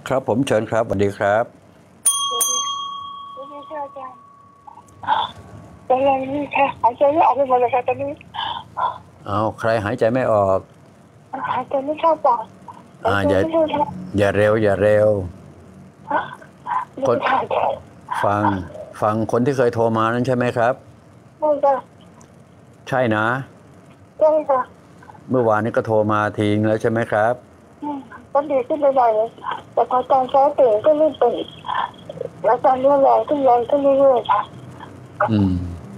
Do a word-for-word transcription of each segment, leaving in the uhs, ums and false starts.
ครับผมเชิญครับสวัสดีครับไม่ใช่อาจารย์เป็นอะไรนี่ค่ะหายใจไม่ออกไปหมดเลยค่ะตอนนี้เอาใครหายใจไม่ออกหายใจไม่เข้าปอดหายอ่าใจอย่าไม่เข้าท้องอย่าเร็วอย่าเร็วไม่คนหายใจฟังฟังคนที่เคยโทรมานั้นใช่ไหมครับไม่ค่ะใช่นะใช่ค่ะเมื่อวานนี้ก็โทรมาทิ้งแล้วใช่ไหมครับก็ดีขึ้นไปหน่อยเลยแต่พอตอนเช้าตื่นก็ไม่ตื่นแล้วตอนนี้แรงขึ้นแรงขึ้นเรื่อยๆค่ะอืม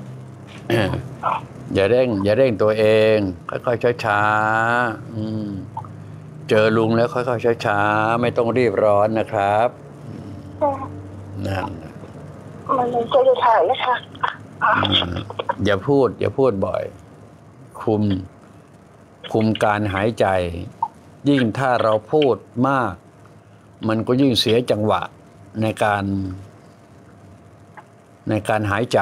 อย่าเร่งอย่าเร่งตัวเองค่อยๆช้าๆอืมเจอลุงแล้วค่อยๆช้าๆไม่ต้องรีบร้อนนะครับนั่นมันมันจะจะถ่ายนะคะอย่าพูดอย่าพูดบ่อยคุมคุมการหายใจ ยิ่งถ้าเราพูดมาก มันก็ยิ่งเสียจังหวะในการในการหายใจ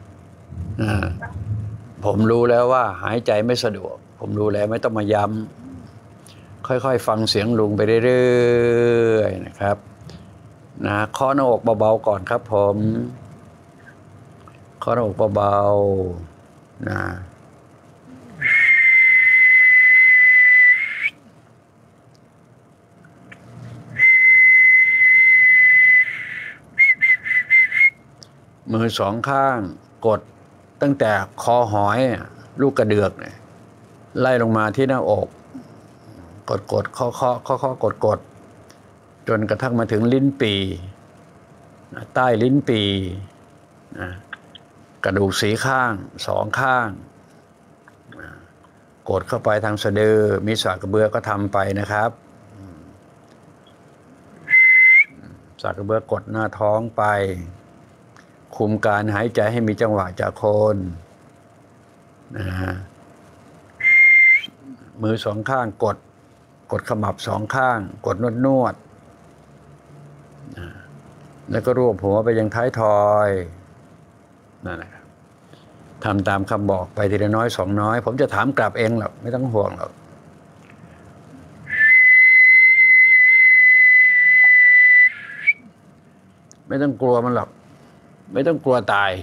ผมรู้แล้วว่าหายใจไม่สะดวกผมรู้แล้วไม่ต้องมาย้ำค่อยๆฟังเสียงลุงไปเรื่อยๆนะครับนะเคาะหน้าอกเบาๆก่อนครับผมเคาะหน้าอกเบาๆนะมือสองข้างกดตั้งแต่คอหอยลูกกระเดือกเนี่ยไล่ลงมาที่หน้าอกกดกดเคาะเคาะเคาะเคาะกดกดจนกระทั่งมาถึงลิ้นปี่ใต้ลิ้นปี่กระดูกสีข้างสองข้างกดเข้าไปทางสะดือมีสากกระเบือก็ทำไปนะครับสากกระเบือกดหน้าท้องไปคุมการหายใจให้มีจังหวะจากโคนนะฮะมือสองข้างกดกดขมับสองข้างกดนวดนวดแล้วก็รวบหัวไปยังท้ายทอยนั่นแหละครับทำตามคำบอกไปทีละน้อยสองน้อยผมจะถามกลับเองหรอกไม่ต้องห่วงหรอกไม่ต้องกลัวมันหรอกไม่ต้องกลัวตาย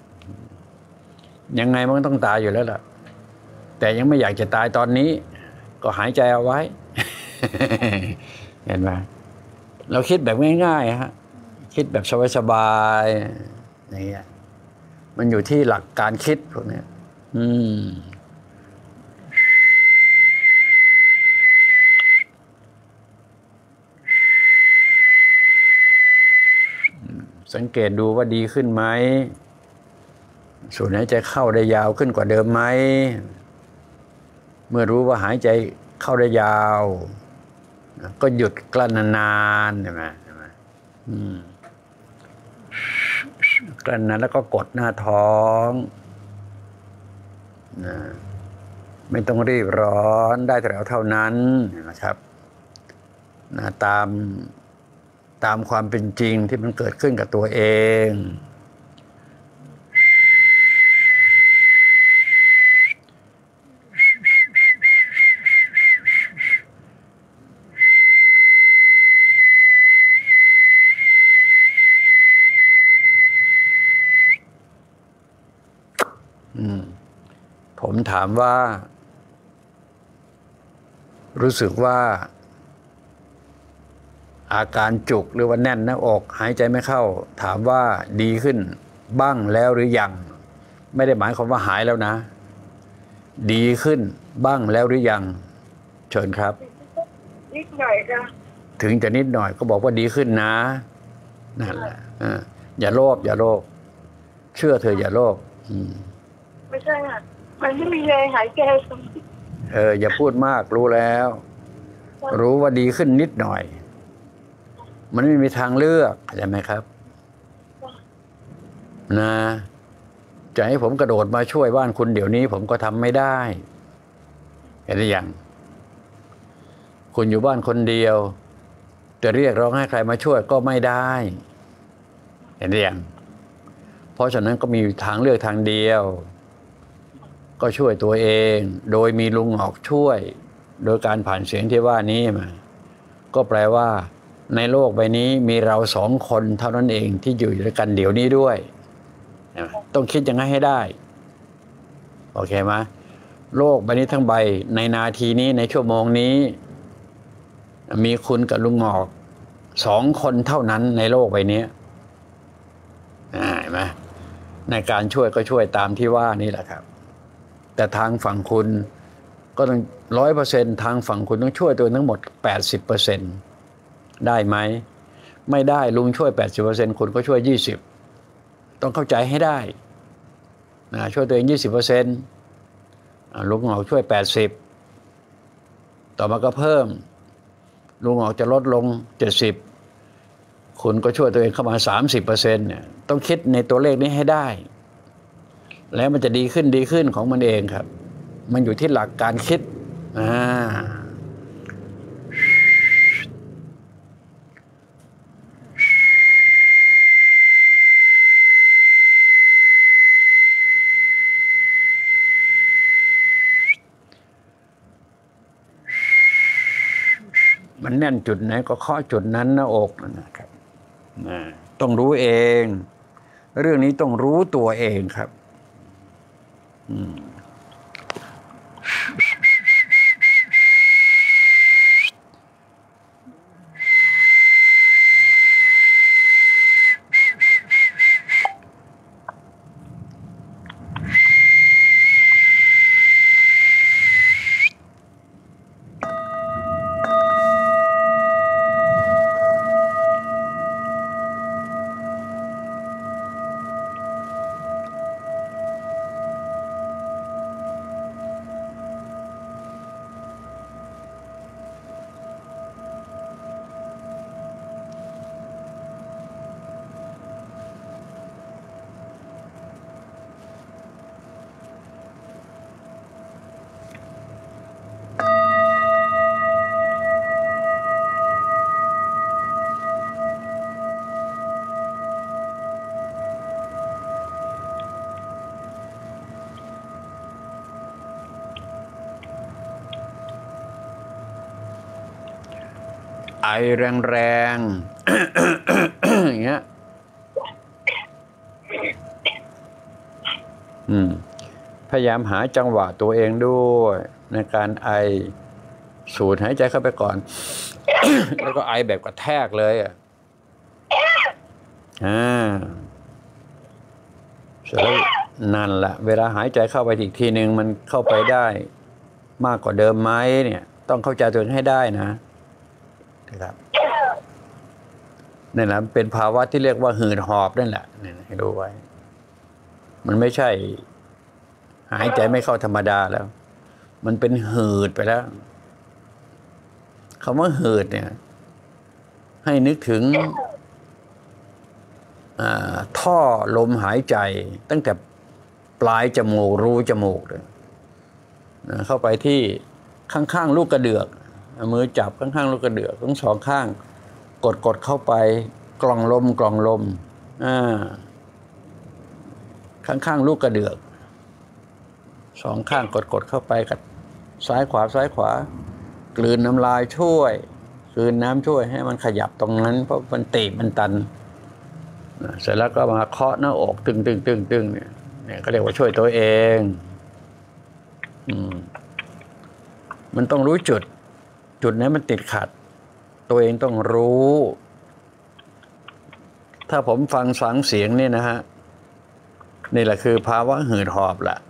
ยังไงมันก็ต้องตายอยู่แล้วล่ะแต่ยังไม่อยากจะตายตอนนี้ก็หายใจเอาไว้เห็นไหมเราคิดแบบง่ายๆฮะคิดแบบสบายๆอย่างเงี้ยมันอยู่ที่หลักการคิดพวกนี้อืมสังเกตดูว่าดีขึ้นไหมสูดหายใจเข้าได้ยาวขึ้นกว่าเดิมไหมเมื่อรู้ว่าหายใจเข้าได้ยาวก็หยุดกลั้นนานๆใช่ไหมใช่ไหมกลั้นนานแล้วก็กดหน้าท้องนะไม่ต้องรีบร้อนได้แต่เท่านั้นนะครับนะตามตามความเป็นจริงที่มันเกิดขึ้นกับตัวเองผมถามว่ารู้สึกว่าอาการจุกหรือว่าแน่นหน้าอกหายใจไม่เข้าถามว่าดีขึ้นบ้างแล้วหรือยังไม่ได้หมายความว่าหายแล้วนะดีขึ้นบ้างแล้วหรือยังเชิญครับนิดหน่อยค่ะถึงจะนิดหน่อยก็บอกว่าดีขึ้นนะนั่นแหละอย่าโลภอย่าโลภเชื่อเธออย่าโลภไม่ใช่ค่ะมันไม่มีแรงหายใจเอออย่าพูดมากรู้แล้วรู้ว่าดีขึ้นนิดหน่อยมันไม่มีทางเลือกใช่ไหมครับนะจะให้ผมกระโดดมาช่วยบ้านคุณเดี๋ยวนี้ผมก็ทำไม่ได้เห็นหรือยังคุณอยู่บ้านคนเดียวจะเรียกร้องให้ใครมาช่วยก็ไม่ได้เห็นหรือยังเพราะฉะนั้นก็มีทางเลือกทางเดียวก็ช่วยตัวเองโดยมีลุงออกช่วยโดยการผ่านเสียงที่ว่านี้มาก็แปลว่าในโลกใบนี้มีเราสองคนเท่านั้นเองที่อยู่ด้วยกันเดี๋ยวนี้ด้วยต้องคิดอย่างนั้นให้ได้โอเคไหมโลกใบนี้ทั้งใบในนาทีนี้ในชั่วโมงนี้มีคุณกับลุงหงอกสองคนเท่านั้นในโลกใบนี้เห็นไหมในการช่วยก็ช่วยตามที่ว่านี่แหละครับแต่ทางฝั่งคุณก็ต้องร้อยเปอร์เซ็นต์ทางฝั่งคุณต้องช่วยตัวทั้งหมดแปดสิบเปอร์เซ็นต์ได้ไหมไม่ได้ลุงช่วยแปดสิบเปอร์เซ็นต์คุณก็ช่วยยี่สิบต้องเข้าใจให้ได้นะช่วยตัวเองยี่สิบเปอร์เซ็นต์ลุงหงอกช่วยแปดสิบต่อมาก็เพิ่มลุงหงอกจะลดลงเจ็ดสิบคุณก็ช่วยตัวเองเข้ามาสามสิบเปอร์เซ็นต์เนี่ยต้องคิดในตัวเลขนี้ให้ได้แล้วมันจะดีขึ้นดีขึ้นของมันเองครับมันอยู่ที่หลักการคิดอ่ามันแน่นจุดไหนก็เคาะจุดนั้นหน้าอกนะครับต้องรู้เองเรื่องนี้ต้องรู้ตัวเองครับไอแรงๆ อย่างเงี้ยอืมพยายามหาจังหวะตัวเองด้วยในการไอสูดหายใจเข้าไปก่อน แล้วก็ไอแบบกระแทกเลยอ่ะอ่าเสร็จแล้วนั่นแหละเวลาหายใจเข้าไปอีกทีหนึ่งมันเข้าไปได้มากกว่าเดิมไหมเนี่ยต้องเข้าใจตัวเองให้ได้นะนะครับนี่แหละเป็นภาวะที่เรียกว่าหืดหอบนั่นแหละนี่ให้ดูไว้มันไม่ใช่หายใจไม่เข้าธรรมดาแล้วมันเป็นหืดไปแล้วคำว่าหืดเนี่ยให้นึกถึงท่อลมหายใจตั้งแต่ปลายจมูกรูจมูกเลยเข้าไปที่ข้างๆลูกกระเดือกมือจับข้างๆลูกกระเดือกทั้งสองข้างกดกดเข้าไปกล่องลมกล่องลมอ่าข้างๆลูกกระเดือกสองข้างกดกดเข้าไปกับซ้ายขวาซ้ายขวากลืนน้ำลายช่วยกลืนน้ำช่วยให้มันขยับตรงนั้นเพราะมันตีบมันตันเสร็จแล้วก็มาเคาะหน้าอกตึงตึงตึงตึงเนี่ยเนี่ยก็เรียกว่าช่วยตัวเองอืมมันต้องรู้จุดจุดนั้นมันติดขัดตัวเองต้องรู้ถ้าผมฟังสังเสียงนี่นะฮะนี่แหละคือภาวะหืดหอบแหละ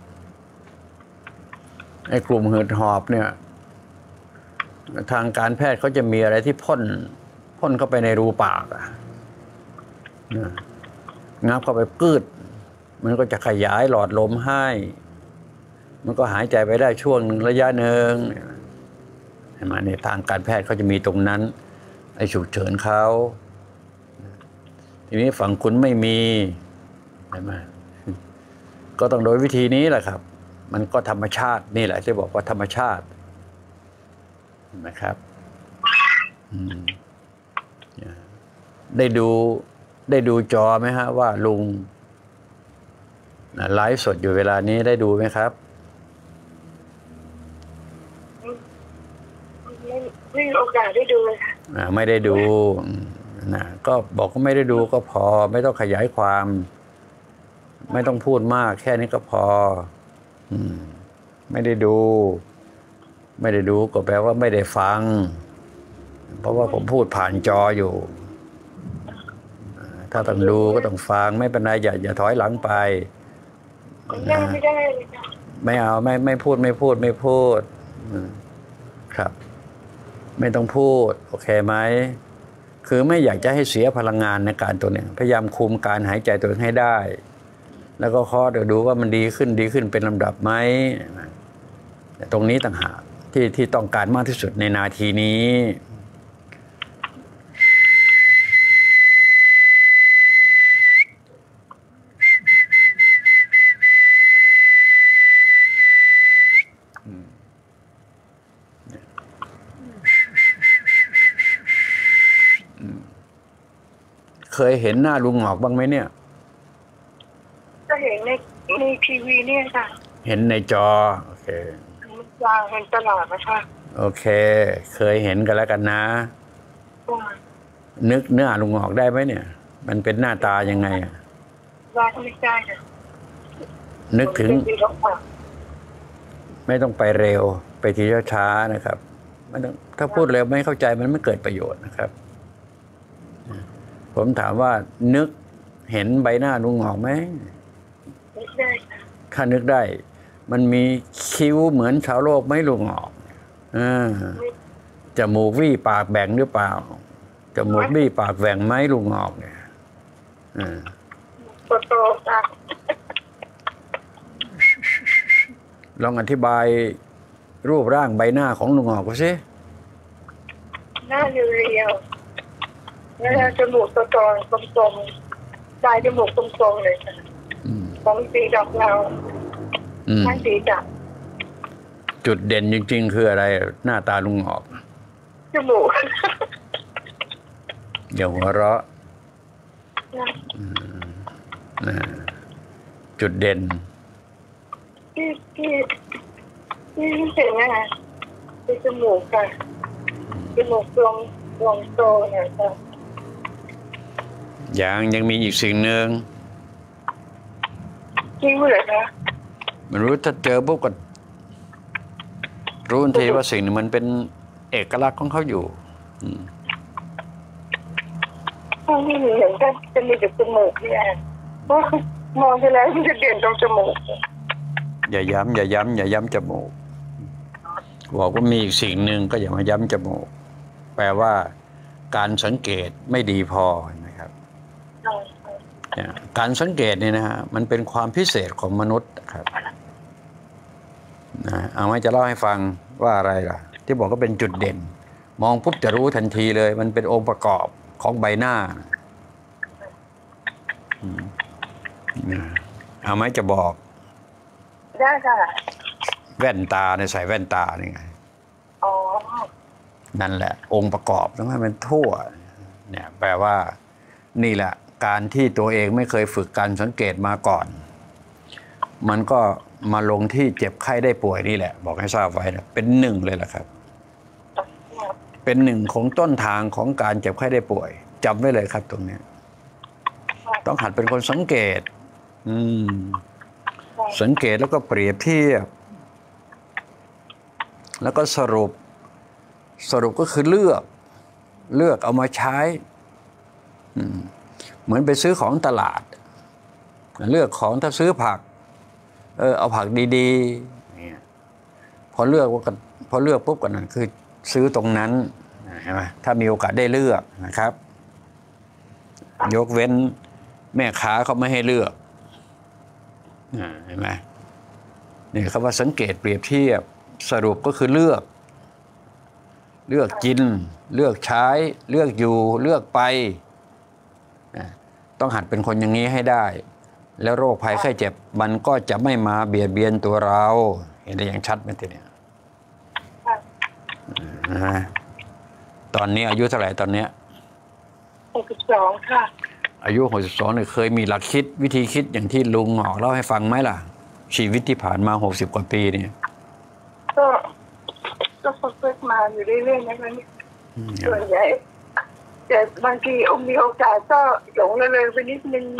ไอ้กลุ่มหืดหอบเนี่ยทางการแพทย์เขาจะมีอะไรที่พ่นพ่นเข้าไปในรูปากอะงับเข้าไปปืดมันก็จะขยายหลอดลมให้มันก็หายใจไปได้ช่วงระยะหนึ่งเห็นไหมในทางการแพทย์เขาจะมีตรงนั้นไอ้ฉุกเฉินเขาทีนี้ฝั่งคุณไม่มีเห็นไหมก็ต้องโดยวิธีนี้แหละครับมันก็ธรรมชาตินี่แหละที่บอกว่าธรรมชาตินะครับได้ดูได้ดูจอไหมฮะว่าลุงไลฟ์สดอยู่เวลานี้ได้ดูไหมครับไม่ไม่มีโอกาสได้ดูเลยค่ะไม่ได้ดูนะก็บอกว่าไม่ได้ดูก็พอไม่ต้องขยายความ ไม่ต้องพูดมากแค่นี้ก็พออืมไม่ได้ดู ไม่ได้ดูก็แปลว่าไม่ได้ฟัง เพราะว่าผมพูดผ่านจออยู่ถ้าต้องดูก็ต้องฟังไม่เป็นไรอย่าอย่าถอยหลังไปนั่งไม่ได้เลยค่ะไม่เอาไม่ไม่พูดไม่พูดไม่พูดครับไม่ต้องพูดโอเคไหมคือไม่อยากจะให้เสียพลังงานในการตัวเนี้ยพยายามคุมการหายใจตัวเองให้ได้แล้วก็ข้อเดี๋ยวดูว่ามันดีขึ้นดีขึ้นเป็นลำดับไหมตรงนี้ต่างหากที่ที่ต้องการมากที่สุดในนาทีนี้เคยเห็นหน้าลุงหงอกบ้างไหมเนี่ยก็เห็นในในทีวีเนี่ยค่ะเห็นในจอโอเคมันวางเห็นตลอดนะคะโอเคเคยเห็นกันแล้วกันนะนึกเนื้อลุงหงอกได้ไหมเนี่ยมันเป็นหน้าตายังไงอ่ะวางไม่ได้ค่ะนึกถึงไม่ต้องไปเร็วไปทีช้าๆนะครับไม่ต้องถ้าพูดเร็วไม่เข้าใจมันไม่เกิดประโยชน์นะครับผมถามว่านึกเห็นใบหน้าลุงหงอกไหมนึกได้ค่ะถ้านึกได้มันมีคิ้วเหมือนชาวโลกไหมลุงหงอกอ่าจมูกวี่ปากแบ่งหรือเปล่าจมูกวี่ปากแหว่งไหมลุงหงอกเนี่ยอ่าโตๆค่ะลองอธิบายรูปร่างใบหน้าของลุงหงอกก็สิหน้าเรียวๆแล้วจมูกโตๆกลมๆปลายจมูกกลมๆเลยค่ะผมสีดอกเราไม่สีจับจุดเด่นจริงๆคืออะไรหน้าตาลุงหงอกจมูกอย่าหัวเราะจุดเด่นที่ที่ที่เห็นนะคะคือจมูกค่ะจมูกตรงตรงโตเนี่ยค่ะยังยังมีอีกสิ่งหนึ่งคิ้วเหรอคะมันรู้ถ้าเจอปุ๊บก็รู้ทันทีว่าสิ่งนี้มันเป็นเอกลักษณ์ของเขาอยู่ถ้าไม่เห็นก็จะมีแต่จมูกเนี่ยเพราะมองไปแล้วมันจะเด่นตรงจมูกอย่าย้ำอย่าย้ำอย่าย้ำจมูกบอกว่ามีอีกสิ่งหนึ่งก็อย่ามาย้ำจมูกแปลว่าการสังเกตไม่ดีพอนะครับการสังเกตเนี่ยนะฮะมันเป็นความพิเศษของมนุษย์ครับนะเอาไว้จะเล่าให้ฟังว่าอะไรล่ะที่บอกก็เป็นจุดเด่นมองปุ๊บจะรู้ทันทีเลยมันเป็นองค์ประกอบของใบหน้าเอาไหมจะบอกได้ค่ะแว่นตาในใส่แว่นตานี่ไงอ๋อนั่นแหละองค์ประกอบต้องให้มันทั่วเนี่ยแปลว่านี่แหละการที่ตัวเองไม่เคยฝึกการสังเกตมาก่อนมันก็มาลงที่เจ็บไข้ได้ป่วยนี่แหละบอกให้ทราบไว้นะเป็นหนึ่งเลยแหละครับเป็นหนึ่งของต้นทางของการเจ็บไข้ได้ป่วยจำไว้เลยครับตรงนี้ต้องหัดเป็นคนสังเกตอืมสังเกตแล้วก็เปรียบเทียบแล้วก็สรุปสรุปก็คือเลือกเลือกเอามาใช้เหมือนไปซื้อของตลาดเลือกของถ้าซื้อผักเออเอาผักดีๆพอเลือกว่าพอเลือกปุ๊บกันนั่นคือซื้อตรงนั้นใช่ไหมถ้ามีโอกาสได้เลือกนะครับยกเว้นแม่ค้าเขาไม่ให้เลือกเห็นไหมนี่คำว่าสังเกตเปรียบเทียบสรุปก็คือเลือกเลือกกินเลือกใช้เลือกอยู่เลือกไปต้องหัดเป็นคนอย่างนี้ให้ได้แล้วโรคภัยไข้เจ็บมันก็จะไม่มาเบียดเบียนตัวเราเห็นได้อย่างชัดไหมทีเนี้ยนะตอนนี้อายุเท่าไหร่ตอนเนี้ยหกสิบสองค่ะอายุหกสิบสองเนี่ยเคยมีหลักคิดวิธีคิดอย่างที่ลุงหงอกเล่าให้ฟังไหมล่ะชีวิตที่ผ่านมาหกสิบกว่าปีเนี่ยก็ก็ฝึกมาอยู่เรื่อยๆนะคะส่วนใหญ่แต่บางทีองค์มีโอกาสก็หลงละเลยไปนิดนึง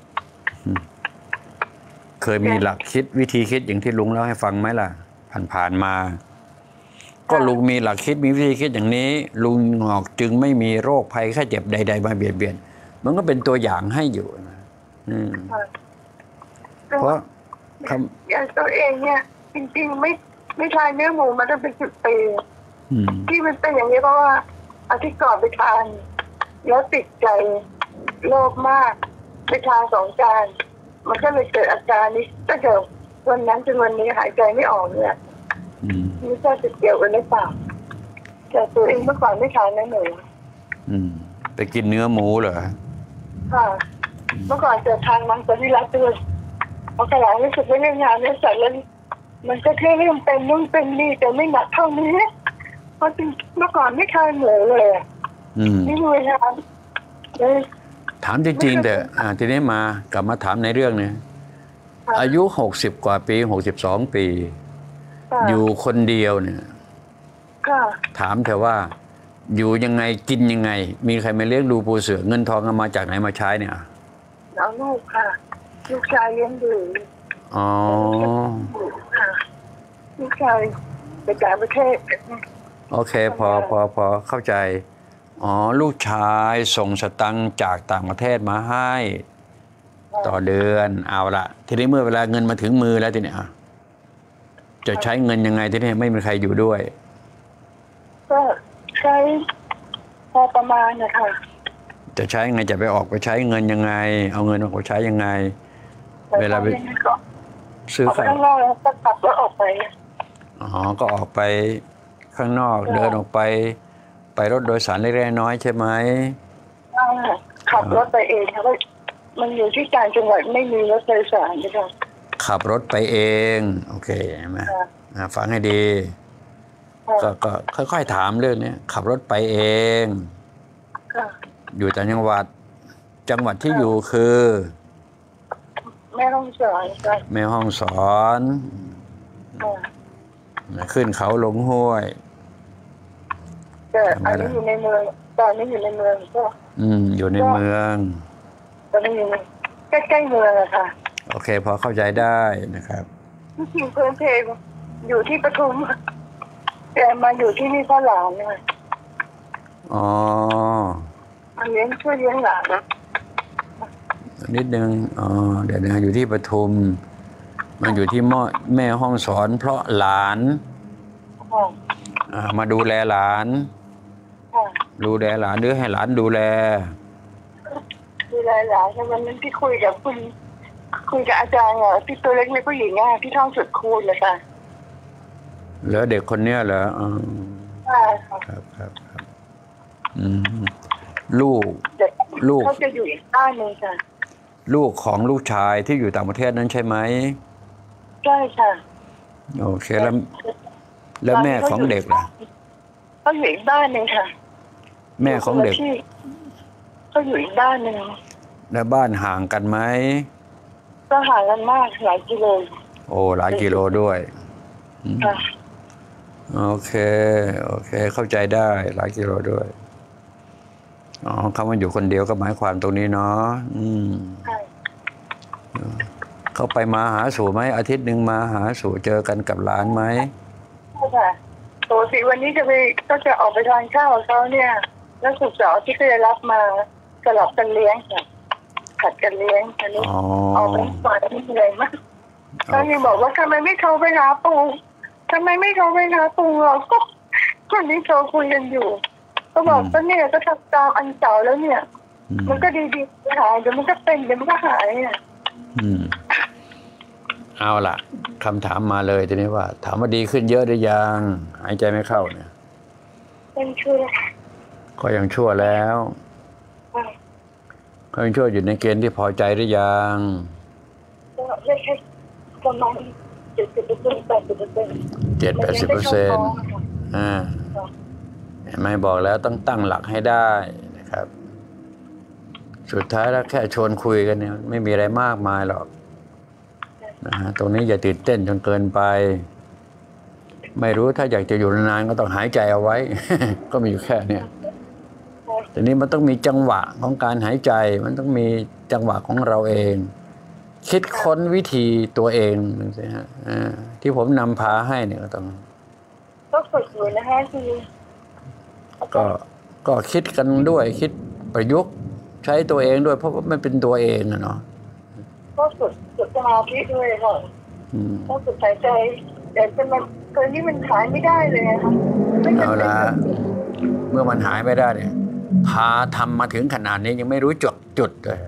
เคยมีหลักคิดวิธีคิดอย่างที่ลุงเล่าให้ฟังไหมล่ะ ผ่านๆมา ก็ลุงมีหลักคิดมีวิธีคิดอย่างนี้ ลุงงอกจึงไม่มีโรคภัยไข้เจ็บใดๆมาเบียดเบียนมันก็เป็นตัวอย่างให้อยู่นะอืมเพราะอย่างตัวเองเนี่ยจริงๆไม่ไม่ทานเนื้อหมูมาตั้งเป็นสิบปีที่มันเป็นอย่างนี้เพราะว่าอาทิตย์ก่อนไปทานแล้วติดใจโลภมากไปทานสองจานมันก็เลยเกิดอาการนี้ตั้งแต่วันนั้นจนวันนี้หายใจไม่ออกเนี่ยไม่ทราบจะเกี่ยวกันหรือเปล่าแต่ตัวเองเมื่อก่อนไม่ทานเนื้อหมูไปกินเนื้อหมูเหรอค่ะเมื่อก่อนจะทานมังสวิรัติด้วยพอขยายรู้สึกว่าเรื่องงานเนี่ยเสร็จแล้วมันก็แค่เรื่องเป็นนู่นเป็นนี่แต่ไม่หนักเท่านี้เพราะจริงเมื่อก่อนไม่ทานหมูเลยนี่เวลาถามจริงๆแต่ทีนี้มากลับมาถามในเรื่องนี้อายุหกสิบกว่าปีหกสิบสองปีอยู่คนเดียวเนี่ยถามเธอว่าอยู่ยังไงกินยังไงมีใครมาเลี้ยงดูปูเสือเงินทองเอามาจากไหนมาใช้เนี่ยเอาลูกค่ะลูกชายเลี้ยงดูอ๋อค่ะลูกชายไปต่างประเทศโอเคพอพอพอเข้าใจอ๋อลูกชายส่งสตังค์จากต่างประเทศมาให้ต่อเดือนเอาละทีนี้เมื่อเวลาเงินมาถึงมือแล้วทีนี้จะใช้เงินยังไงทีนี้ไม่มีใครอยู่ด้วยก็ใช้พอประมาณนะคะจะใช้ยังไงจะไปออกไปใช้เงินยังไงเอาเงินออกไปใช้ยังไงเวลาไปซื้อข้างนอกแล้วก็ขับรถออกไปอ๋อก็ออกไปข้างนอกเดินออกไปไปรถโดยสารเล็กๆน้อยใช่ไหมขับรถไปเองค่ะมันอยู่ที่ต่างจังหวัดไม่มีรถโดยสารนะคะขับรถไปเองโอเคไหมฟังให้ดีก็ก็ค่อยๆถามเรื่องนี้ขับรถไปเองอยู่ต่างจังหวัดจังหวัดที่อยู่คือแม่ห้องสอนแม่ห้องสอนขึ้นเขาลงห้วยแต่อันนี้อยู่ในเมืองตอนนี้อยู่ในเมืองก็อืมอยู่ในเมืองตอนนี้อยู่ใกล้ๆเมืองอะค่ะโอเคพอเข้าใจได้นะครับที่จริงเพื่อนเพลงอยู่ที่ปทุมแต่มาอยู่ที่นี่พ่อหลานเนี่ยอ๋อมาเลี้ยงช่วยเลี้ยงหลานนะนิดนึงอ๋อเดี๋ยวนะอยู่ที่ปทุมมันอยู่ที่แม่ห้องสอนเพราะหลานมาดูแลหลานดูแลหลานหรือให้หลานดูแลดูแลหลานวันนั้นที่คุยกับคุณคุยกับอาจารย์เหรอที่ตัวเล็กไม่ผู้หญิงอ่ะที่ท่องสุดคูณเลยค่ะแล้วเด็กคนเนี้ยเหรออ๋อใช่ครับครับครับอืมลูกลูกเขาจะอยู่อีกบ้านนึงค่ะลูกของลูกชายที่อยู่ต่างประเทศนั้นใช่ไหมใช่ค่ะโอเคแล้วแล้วแม่ของเด็กล่ะเขาอยู่อีกบ้านนึงค่ะแม่ของเด็กเขาอยู่อีกบ้านนึงแล้วบ้านห่างกันไหมก็ห่างกันมากหลายกิโลโอ้หลายกิโลด้วยโอเคโอเคเข้าใจได้หลายกิโลด้วยอ๋อเขามาอยู่คนเดียวก็หมายความตรงนี้เนาะอืมเขาไปมาหาสู่ไหมอาทิตย์หนึ่งมาหาสู่เจอกันกับหลานไหมใช่ค่ะปกติวันนี้จะไปก็จะออกไปทานข้าวกับเขาเนี่ยแล้วสุกร์เสาร์ที่ก็จะรับมาสลับกันเลี้ยงค่ะผัดกันเลี้ยงอันนี้ออกไปฝันอะไรมากตอนนี้บอกว่าทำไมไม่โทรไปหาปู่ทำไมไม่โทรไปหาปู่เราก็คนนี้โทรคุยกันอยู่ก็บอกว่าเนี่ยก็ทำตามอันเก่าแล้วเนี่ยมันก็ดีๆหายเดี๋ยวมันก็เป็นเดี๋ยวมันก็หายอ่ะอืมเอาล่ะคำถามมาเลยทีนี้ว่าถามว่าดีขึ้นเยอะหรือยังหายใจไม่เข้าเนี่ยยังชั่วก็ยังชั่วแล้วก็ยังชั่วอยู่ในเกณฑ์ที่พอใจหรือยังก็ไม่ใช่ประมาณเจ็ดสิบเปอร์เซ็นต์แปดสิบเปอร์เซ็นต์เจ็ดแปดสิบเปอร์เซ็นต์อ่าไม่บอกแล้วต้องตั้งหลักให้ได้นะครับสุดท้ายแล้วแค่ชวนคุยกันเนี่ยไม่มีอะไรมากมายหรอกนะฮะตรงนี้อย่าตื่นเต้นจนเกินไปไม่รู้ถ้าอยากจะอยู่นานๆก็ต้องหายใจเอาไว้ ก็มีอยู่แค่เนี้ยแต่นี้มันต้องมีจังหวะของการหายใจมันต้องมีจังหวะของเราเอง คิดค้นวิธีตัวเองดูสิฮะที่ผมนำพาให้เนี่ยก็ต้องก็ฝึกอยู่นะคะคือก็ก็คิดกันด้วยคิดประยุกต์ใช้ตัวเองด้วยเพราะว่ามันเป็นตัวเองนะเนาะก็ฝึกฝึกสมาธิด้วยค่ะก็ฝึกหายใจแต่จะมันตอนนี้มันหายไม่ได้เลยค่ะเอาละเมื่อมันหายไม่ได้เนี่ยพาทำมาถึงขนาดนี้ยังไม่รู้จุดจุดเลย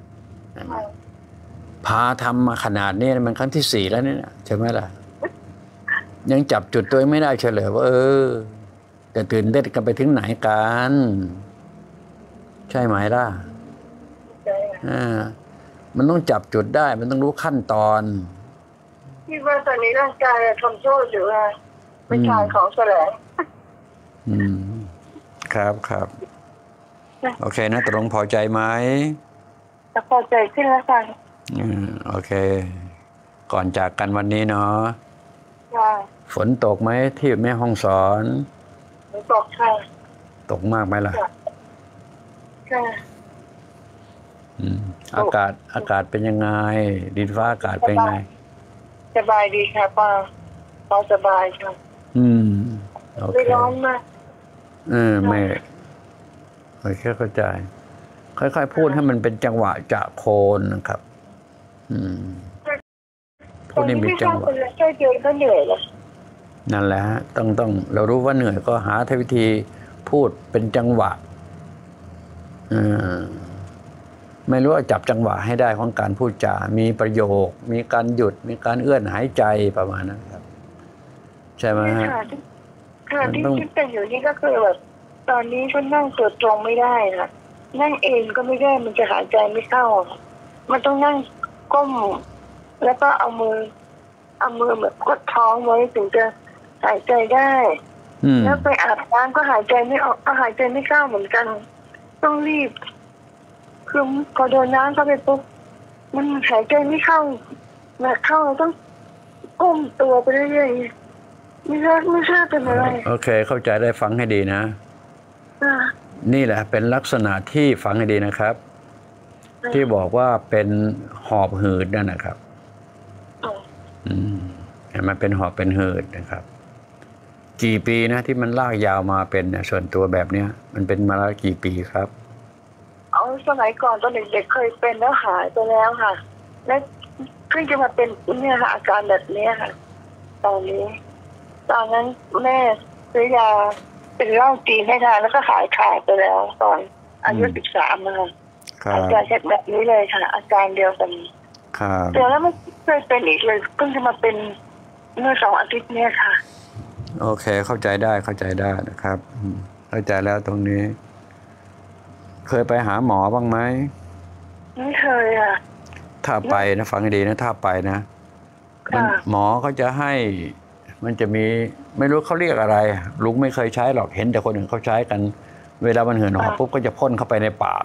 พาทำมาขนาดนี้มันครั้งที่สี่แล้วเนี่ยใช่ไหมล่ะยังจับจุดตัวเองไม่ได้เฉลยว่าเออจะตื่นเต้นกันไปถึงไหนกันใช่ไหมล่ะใช่อ่ามันต้องจับจุดได้มันต้องรู้ขั้นตอนที่ว่าตอนนี้ร่างกายทำโทษอยู่ค่ะไม่ทานของแสลงอืมครับครับโอเคนะตกลงพอใจไหมจะพอใจขึ้นแล้วค่ะอืมโอเคก่อนจากกันวันนี้เนาะฝนตกไหมที่แม่ห้องสอนฝนตกค่ะตกมากไหมล่ะค่ะอืมอากาศอากาศเป็นยังไงดินฟ้าอากาศเป็นไงสบายดีค่ะป้าป้าสบายค่ะอืมโอเคไม่ร้อนมากเออไม่โอเคเข้าใจค่อยๆพูดให้มันเป็นจังหวะจะโคนนะครับ อืมพูดนี่มีจังหวะแค่เดินก็เหนื่อยแล้วนั่นแหละต้องต้องเรารู้ว่าเหนื่อยก็หาวิธีพูดเป็นจังหวะอืมไม่รู้ว่าจับจังหวะให้ได้ของการพูดจามีประโยคมีการหยุดมีการเอื้อนหายใจประมาณนั้นครับใช่ไหมฮะค่ะที่คิดเป็นอยู่นี่ก็คือแบบตอนนี้ก็นั่งตัวตรงไม่ได้ค่ะนั่งเองก็ไม่ได้มันจะหายใจไม่เข้ามันต้องนั่งก้มแล้วก็เอามือเอามือแบบกดท้องไว้ถึงจะหายใจได้แล้วไปอาบน้ำก็หายใจไม่ออกก็หายใจไม่เข้าเหมือนกันต้องรีบคือพอโดนน้ำเข้าไปปุ๊บมันหายใจไม่เข้าหนักเข้าต้องก้มตัวไปเรื่อยๆไม่ทราบไม่ทราบเป็นอะไรโอเคเข้าใจได้ฟังให้ดีนะนี่แหละเป็นลักษณะที่ฟังให้ดีนะครับที่บอกว่าเป็นหอบหืดนั่นนะครับอืมมันเป็นหอบเป็นหืดนะครับกี่ปีนะที่มันลากยาวมาเป็นเนี่ยส่วนตัวแบบเนี้ยมันเป็นมาแล้วกี่ปีครับเอาสมัยก่อนตอนเด็กๆเคยเป็นแล้วหายไปแล้วค่ะแล้วเพิ่งจะมาเป็นเนี่ยค่ะอาการแบบนี้ค่ะตอนนี้ตอนนั้นแม่ซื้อยาเป็นเหล้าจีนให้ทานแล้วก็หายขาดไปแล้วตอนอายุสิบสามนะคะอาการแบบนี้เลยค่ะอาการเดียวกันแต่แล้วไม่เคยเป็นอีกเลยเพิ่งจะมาเป็นเมื่อสองอาทิตย์นี้ค่ะโอเคเข้าใจได้เข้าใจได้นะครับเข้าใจแล้วตรงนี้เคยไปหาหมอบ้างไหมไม่เคยอ่ะถ้าไปนะฟังให้ดีนะถ้าไปนะหมอเขาจะให้มันจะมีไม่รู้เขาเรียกอะไรลุงไม่เคยใช้หรอกเห็นแต่คนอื่นเขาใช้กันเวลามันเหือดหอบปุ๊บก็จะพ่นเข้าไปในปาก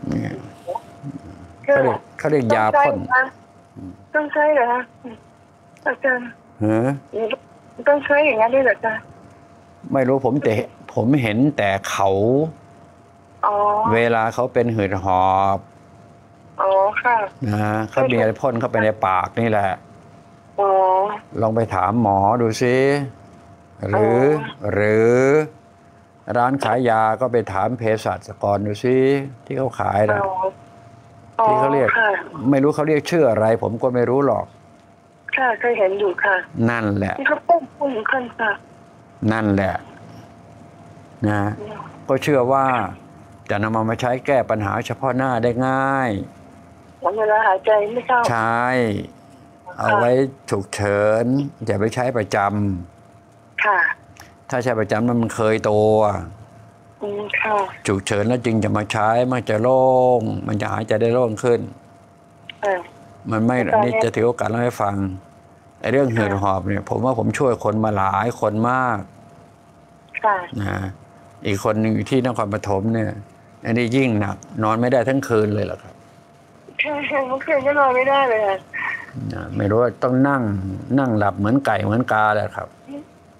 เขาเรียกเขาเรียกยาพ่นต้องใช้เหรอคะอาจารย์เฮ้อต้องใช้อย่างนั้นด้วยเหรอจ๊ะไม่รู้ผมแต่ผมเห็นแต่เขาเวลาเขาเป็นหืดหอบอ๋อค่ะนะเขามีอะไรพ่นเข้าไปในปากนี่แหละลองไปถามหมอดูซิหรือหรือร้านขายยาก็ไปถามเภสัชกรดูซิที่เขาขายนะที่เขาเรียกไม่รู้เขาเรียกชื่ออะไรผมก็ไม่รู้หรอกค่ะเคยเห็นอยู่ค่ะนั่นแหละที่เขาต้มปุ้งขึ้นค่ะนั่นแหละนะก็เชื่อว่าจะนำมามาใช้แก้ปัญหาเฉพาะหน้าได้ง่ายเวลาหายใจไม่เข้าใช้เอาไว้ฉุกเฉินอย่าไปใช้ประจำค่ะถ้าใช้ประจำนั้นมันเคยตัวอืมค่ะฉุกเฉินแล้วจึงจะมาใช้มันจะโล่งมันจะหายใจได้โล่งขึ้นมันไม่นี่จะถือโอกาสเล่าให้ฟังไอ้เรื่องหืดหอบเนี่ยผมว่าผมช่วยคนมาหลายคนมากนะอีกคนหนึ่งอยู่ที่นครปฐมเนี่ยอันนี้ยิ่งหนักนอนไม่ได้ทั้งคืนเลยเหรอครับใช่เมื่อคืนก็นอนไม่ได้เลยค่ะไม่รู้ว่าต้องนั่งนั่งหลับเหมือนไก่เหมือนกาแหละครับ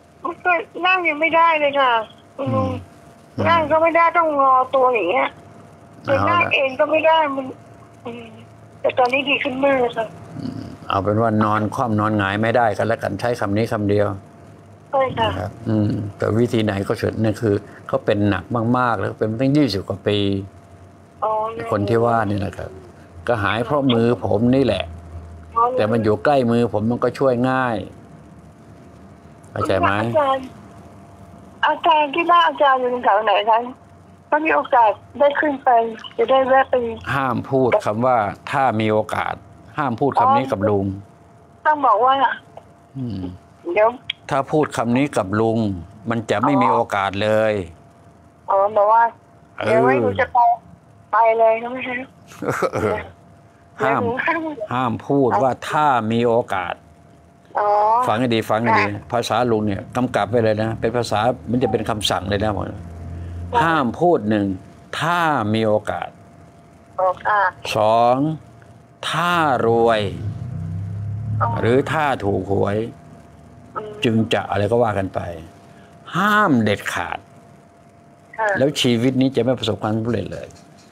ก็นั่งยังไม่ได้เลยค่ะคุณลุงนั่งก็ไม่ได้ต้องงอตัวอย่างเงี้ยจะนั่งเองก็ไม่ได้มันแต่ตอนนี้ดีขึ้นมากค่ะเอาเป็นว่านอนคว่ำนอนหงายไม่ได้กันแล้วกันใช้คำนี้คำเดียวใช่ค่ะครับอืมแต่วิธีไหนก็สุดนี่คือเขาเป็นหนักมากๆแล้วเป็นตั้งยี่สิบกว่าปีคนที่ว่านี่นะครับก็หายเพราะมือผมนี่แหละแต่มันอยู่ใกล้มือผมมันก็ช่วยง่ายเข้าใจไหมอาจารย์อาจารย์ที่บ้านอาจารย์อยู่แถวไหนคะถ้ามีโอกาสได้ขึ้นไปจะได้แวะไปห้ามพูดคำว่าถ้ามีโอกาสห้ามพูดคำนี้กับลุงต้องบอกว่าเดี๋ยวถ้าพูดคำนี้กับลุงมันจะไม่มีโอกาสเลยอ๋อบอกว่าเดี๋ยวไว้หนูจะไปไปเลยนะไม่ใช่ห้ามห้ามพูดว่าถ้ามีโอกาสฟังให้ดีฟังให้ดีภาษาลุงเนี่ยกำกับไปเลยนะเป็นภาษามันจะเป็นคำสั่งเลยนะห้ามพูดหนึ่งถ้ามีโอกาสสองถ้ารวยหรือถ้าถูกหวยจึงจะอะไรก็ว่ากันไปห้ามเด็ดขาดแล้วชีวิตนี้จะไม่ประสบความสำเร็จเลย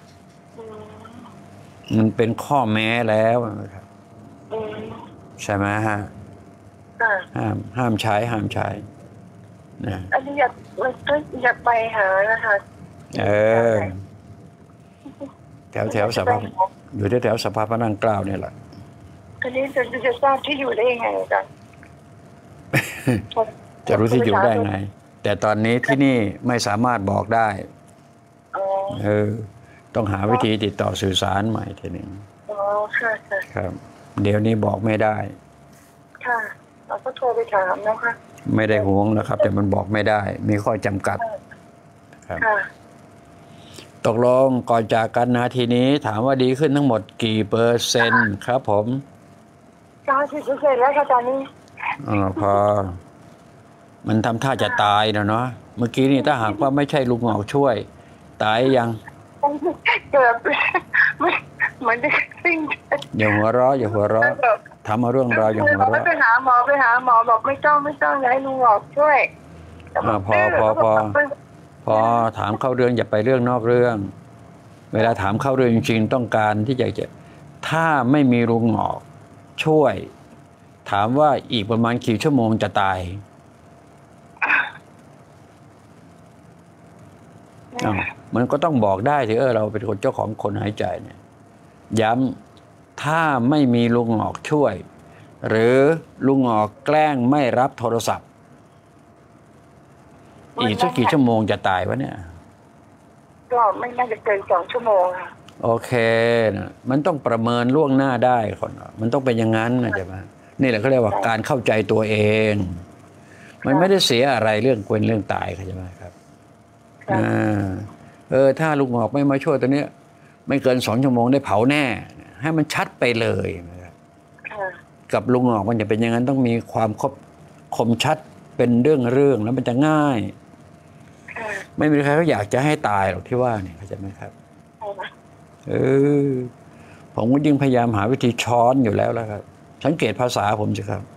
มันเป็นข้อแม้แล้วนะครับใช่ไหมฮะห้ามห้ามใช้ห้ามใช้นะอันนี้อยากอยากไปหานะคะเออแถวแถวสภาอยู่ที่แถวสภาพระนั่งเกล้าเนี่ยแหละทีนี้จะจะทราบที่อยู่ได้ยังไงจ๊ะจะรู้ที่อยู่ได้ไงแต่ตอนนี้ที่นี่ไม่สามารถบอกได้เออต้องหาวิธีติดต่อสื่อสารใหม่ทีหนึ่งอ๋อค่ะครับเดี๋ยวนี้บอกไม่ได้ค่ะเราก็โทรไปถามนะคะไม่ได้ห่วงนะครับแต่มันบอกไม่ได้มีข้อจำกัดครับตกลงก่อนจากกันนะทีนี้ถามว่าดีขึ้นทั้งหมดกี่เปอร์เซ็นต์ครับผมเก้าสิบเปอร์เซ็นต์แล้วค่ะตอนนี้อ๋อพอมันทำท่าจะตายนะเนาะเมื่อกี้นี่ถ้าหากว่าไม่ใช่ลุงหงอกช่วยตายยังเกือบไม่เหมือนจะซิ่งอย่าหัวเราะอย่าหัวเราะทำมาเรื่องราวอย่าหัวเราะไปหาหมอไปหาหมอบอกไม่ต้องไม่ต้องให้ลุงหงอกช่วยพอพอพอพอถามเข้าเรื่องอย่าไปเรื่องนอกเรื่องเวลาถามเข้าเรื่องจริงๆต้องการที่อยากจะถ้าไม่มีลุงหงอกช่วยถามว่าอีกประมาณกี่ชั่วโมงจะตายมันก็ต้องบอกได้สิเออเราเป็นคนเจ้าของคนหายใจเนี่ยย้ำถ้าไม่มีลุงหงอกช่วยหรือลุงหงอกแกล้งไม่รับโทรศัพท์อีกสักกี่ชั่วโมงจะตายวะเนี่ยก็ไม่น่าจะเกินสองชั่วโมงค่ะโอเคนะมันต้องประเมินล่วงหน้าได้คนมันต้องเป็นอย่างนั้นนะใช่ไหมนี่แหละเขาเรียกว่าการเข้าใจตัวเองมันไม่ได้เสียอะไรเรื่องเกวนเรื่องตายใช่ไหมครับอ่าเออถ้าลุงหงอกไม่มาช่วยตัวเนี้ยไม่เกินสองชั่วโมงได้เผาแน่ให้มันชัดไปเลยนะครับกับลุงหงอกมันจะเป็นอย่างนั้นต้องมีความครบคมชัดเป็นเรื่องเรื่องแล้วมันจะง่ายไม่มีใครเขาอยากจะให้ตายหรอกที่ว่าเนี่ยเข้าใจไหมครับเออผมก็ยิ่งพยายามหาวิธีช้อนอยู่แล้วแล้วครับสังเกตภาษาผมสิครับ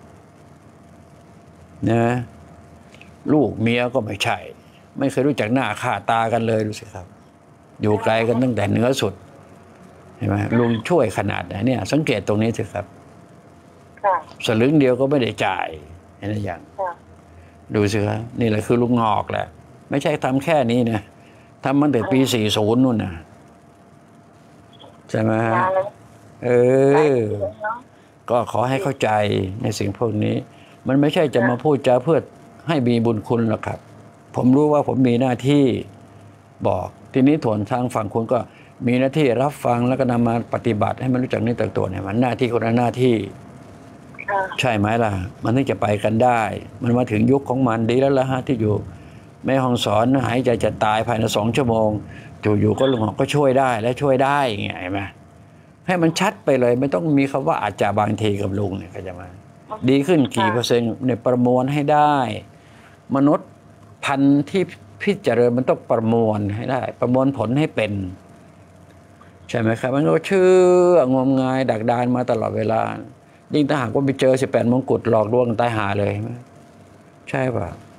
นะลูกเมียก็ไม่ใช่ไม่เคยรู้จักหน้าค่าตากันเลยดูสิครับอยู่ไกลกันตั้งแต่เหนือสุดเห็นไหมลุงช่วยขนาดไหนเนี่ยสังเกตตรงนี้สิครับสลึงเดียวก็ไม่ได้จ่ายเห็นไหมอย่างดูสิครับนี่แหละคือลุงงอกแหละไม่ใช่ทำแค่นี้นะทำมันแต่ปีสี่ศูนย์นู่นนะใช่ไหมเออก็ขอให้เข้าใจในสิ่งพวกนี้มันไม่ใช่จะมาพูดจาเพื่อให้มีบุญคุณหรอกครับผมรู้ว่าผมมีหน้าที่บอกทีนี้ถ่วนทางฝั่งคุณก็มีหน้าที่รับฟังแล้วก็นำมาปฏิบัติให้มันรู้จักนี่ต่างตัวเนี่ยมันหน้าที่คนละหน้าที่ใช่ไหมล่ะมันถึงจะไปกันได้มันมาถึงยุคของมันดีแล้วละฮะที่อยู่แม่ห้องสอนหายใจจะตายภายในสองชั่วโมงอยู่ๆก็ลุงหงอกก็ช่วยได้และช่วยได้ไงเห็นไหมให้มันชัดไปเลยไม่ต้องมีคำว่าอาจจะบางทีกับลุงเนี่ยก็จะมาดีขึ้นกี่เปอร์เซ็นต์เนี่ยประมวลให้ได้มนุษย์พันธุ์ที่พิจารณามันต้องประมวลให้ได้ประมวลผลให้เป็นใช่ไหมครับมันก็เชื่องมงายดักดานมาตลอดเวลายิ่งถ้าหากว่าไปเจอสิบแปดมงกุฎหลอกลวงตายหาเลยใช่ป่ะ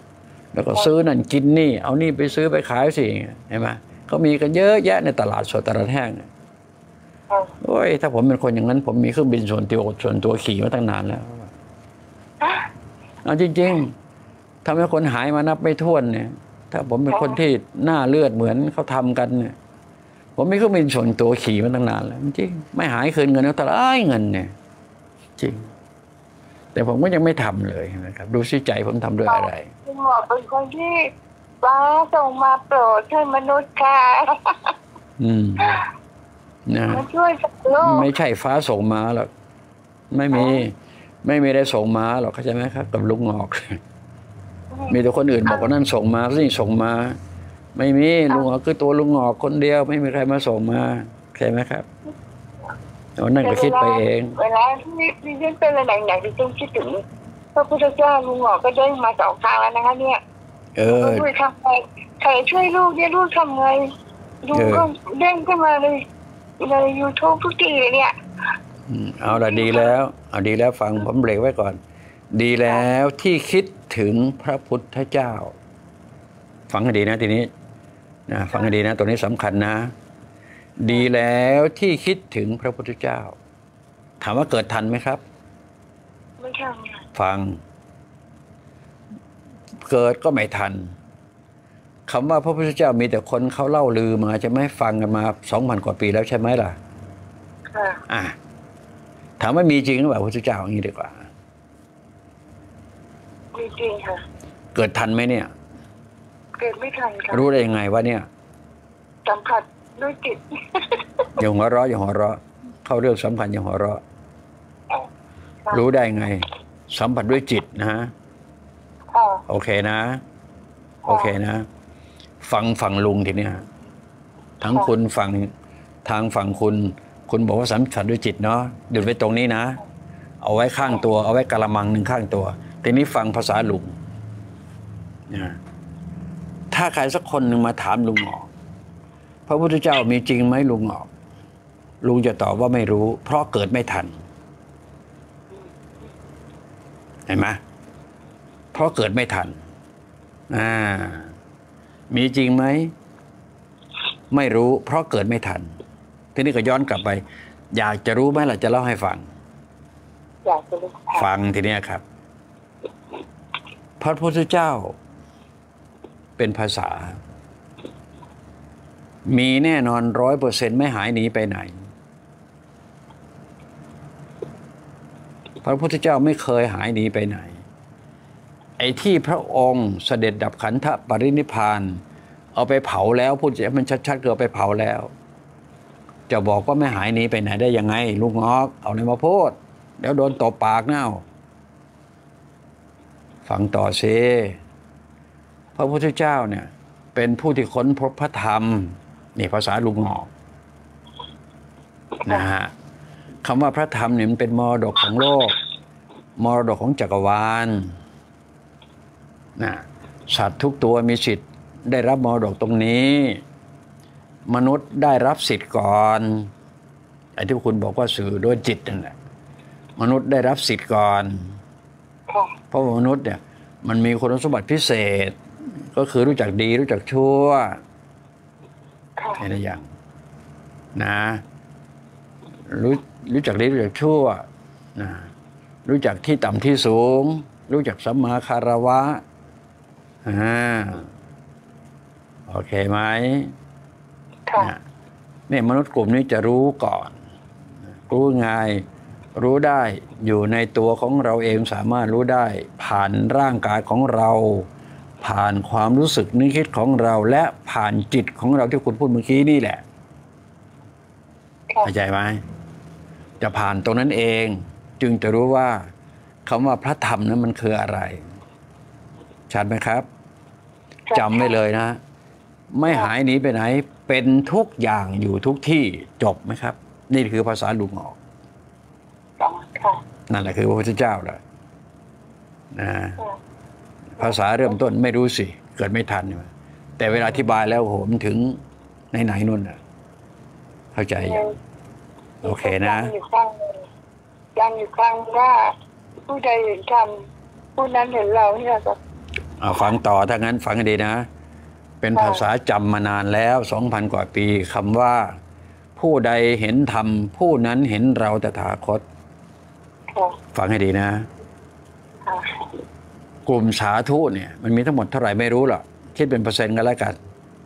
แล้วก็ซื้อนั่นกินนี่เอานี่ไปซื้อไปขายสิเห็นไหมเขามีกันเยอะแยะในตลาดสดตลาดแห้งโอ้ยถ้าผมเป็นคนอย่างนั้นผมมีเครื่องบินส่วนตัวส่วนตัวขี่มาตั้งนานแล้วเอาจริงๆทำให้คนหายมานับไม่ถ้วนเนี่ยถ้าผมเป็นคนที่หน้าเลือดเหมือนเขาทำกันเนี่ยผมมีเครื่องบินส่วนตัวขี่มาตั้งนานแล้วจริงไม่หายคืนเงินแล้วตลาดเงินเนี่ยจริงแต่ผมก็ยังไม่ทำเลยนะครับดูสิใจผมทำด้วยอะไรคุณหมอเป็นคนที่ฟ้าส่งมาโปรดให้มนุษย์ค่ะอืมนะมาช่วยโลกไม่ใช่ฟ้าส่งมาหรอกไม่มีไม่มีได้ส่งมาหรอกเข้าใจไหมครับกับลุงงอกมีแต่คนอื่นบอกว่านั่นส่งมานี่ส่งมาไม่มีลุงงอกคือตัวลุงงอกคนเดียวไม่มีใครมาส่งมาใช่ไหมครับนั่นก็คิดไปเองเวลาที่ดิฉันเป็นอะไรหนักๆดิฉันคิดถึงพระพุทธเจ้าลุงงอกก็ได้มาสองครั้งแล้วนะคะเนี่ยเออลูกทำไงใครช่วยลูกเนี่ยลูกทำไงลูกก็เด้งขึ้นมาเลยในยูทูบทุกทีเนี่ยเอาละดีแล้วเอาดีแล้วฟังผมเบรกไว้ก่อนดีแล้วที่คิดถึงพระพุทธเจ้าฟังให้ดีนะทีนี้นะฟังให้ดีนะตัวนี้สำคัญนะดีแล้วที่คิดถึงพระพุทธเจ้าถามว่าเกิดทันไหมครับไม่ทันฟังเกิดก็ไม่ทันคำว่าพระพุทธเจ้ามีแต่คนเขาเล่าลือมาจะไม่ฟังกันมาสองพันกว่าปีแล้วใช่ไหมล่ะค่ะอ่ะถามว่ามีจริงหรือเปล่าพระพุทธเจ้าอย่างนี้ดีกว่ามีจริงค่ะเกิดทันไหมเนี่ยเกิดไม่ทันค่ะรู้ได้ยังไงว่าเนี่ยสัมผัสด้วยจิตอย่าหัวเราะอย่าหัวเราะเข้าเรื่องสำคัญอย่าหัวเราะรู้ได้ไงสัมผัสด้วยจิตนะโอเคนะโอเคนะฟังฝั่งลุงทีนี้ทั้งคุณฝั่งทางฝั่งคุณคุณบอกว่าสัมผัสด้วยจิตเนาะหยุดไว้ตรงนี้นะเอาไว้ข้างตัวเอาไว้กะละมังหนึ่งข้างตัวทีนี้ฟังภาษาลุงนะถ้าใครสักคนหนึ่งมาถามลุงหงอกพระพุทธเจ้ามีจริงไหมลุงหงอกลุงจะตอบว่าไม่รู้เพราะเกิดไม่ทันเห็นไหมเพราะเกิดไม่ทันอ่ามีจริงไหมไม่รู้เพราะเกิดไม่ทันทีนี้ก็ย้อนกลับไปอยากจะรู้ไหมล่ะจะเล่าให้ฟังอยากจะรู้ฟังทีนี้ครับพระพุทธเจ้าเป็นภาษามีแน่นอนร้อยเปอร์เซ็นต์ไม่หายหนีไปไหนพระพุทธเจ้าไม่เคยหายหนีไปไหนไอ้ที่พระองค์เสด็จดับขันธปรินิพพานเอาไปเผาแล้วพูดจะมันชัดๆเกิดไปเผาแล้วจะบอกว่าไม่หายหนีไปไหนได้ยังไงลุงงอกเอาอะไรมาพูดเดี๋ยวโดนตบปากเน่าฟังต่อซิพระพุทธเจ้าเนี่ยเป็นผู้ที่ค้นพบพระธรรมนี่ภาษาลุงงอกนะฮะคำว่าพระธรรมเนี่ยมันเป็นมรดกของโลกมรดกของจักรวาลนะสัตว์ทุกตัวมีสิทธิ์ได้รับมรดกตรงนี้มนุษย์ได้รับสิทธิ์ก่อนไอ้ที่คุณบอกว่าสื่อโดยจิตนั่นแหละมนุษย์ได้รับสิทธิ์ก่อนเพราะมนุษย์เนี่ยมันมีคุณสมบัติพิเศษก็คือรู้จักดีรู้จักชั่วในหลายอย่างนะรู้รู้จักดีรู้จักชั่วนะรู้จักที่ต่ำที่สูงรู้จักสัมมาคารวะอ่าโอเคไหมค่ะเนี่ยมนุษย์กลุ่มนี้จะรู้ก่อนรู้ไงรู้ได้อยู่ในตัวของเราเองสามารถรู้ได้ผ่านร่างกายของเราผ่านความรู้สึกนึกคิดของเราและผ่านจิตของเราที่คุณพูดเมื่อกี้นี่แหละเข้าใจไหมจะผ่านตรงนั้นเองจึงจะรู้ว่าคำว่าพระธรรมนั้นมันคืออะไรชัดไหมครับจำไว้เลยนะไม่หายหนีไปไหนเป็นทุกอย่างอยู่ทุกที่จบไหมครับนี่คือภาษาลุงงอกนั่นแหละคือพระพุทธเจ้าแหละนะภาษาเริ่มต้นไม่รู้สิเกิดไม่ทันแต่เวลาอธิบายแล้วโหมถึงไหนไหนนู่นเข้าใจยังโอเคนะยังอยู่ครั้งว่าผู้ใดเห็นธรรมผู้นั้นเห็นเราเนี่ยครับเอาฟังต่อถ้างั้นฟังให้ดีนะเป็นภาษาจำมานานแล้วสองพันกว่าปีคำว่าผู้ใดเห็นธรรมผู้นั้นเห็นเราตถาคตฟังให้ดีนะกลุ่มสาธุเนี่ยมันมีทั้งหมดเท่าไหร่ไม่รู้หรอกคิดเป็นเปอร์เซ็นต์กันแล้วกัน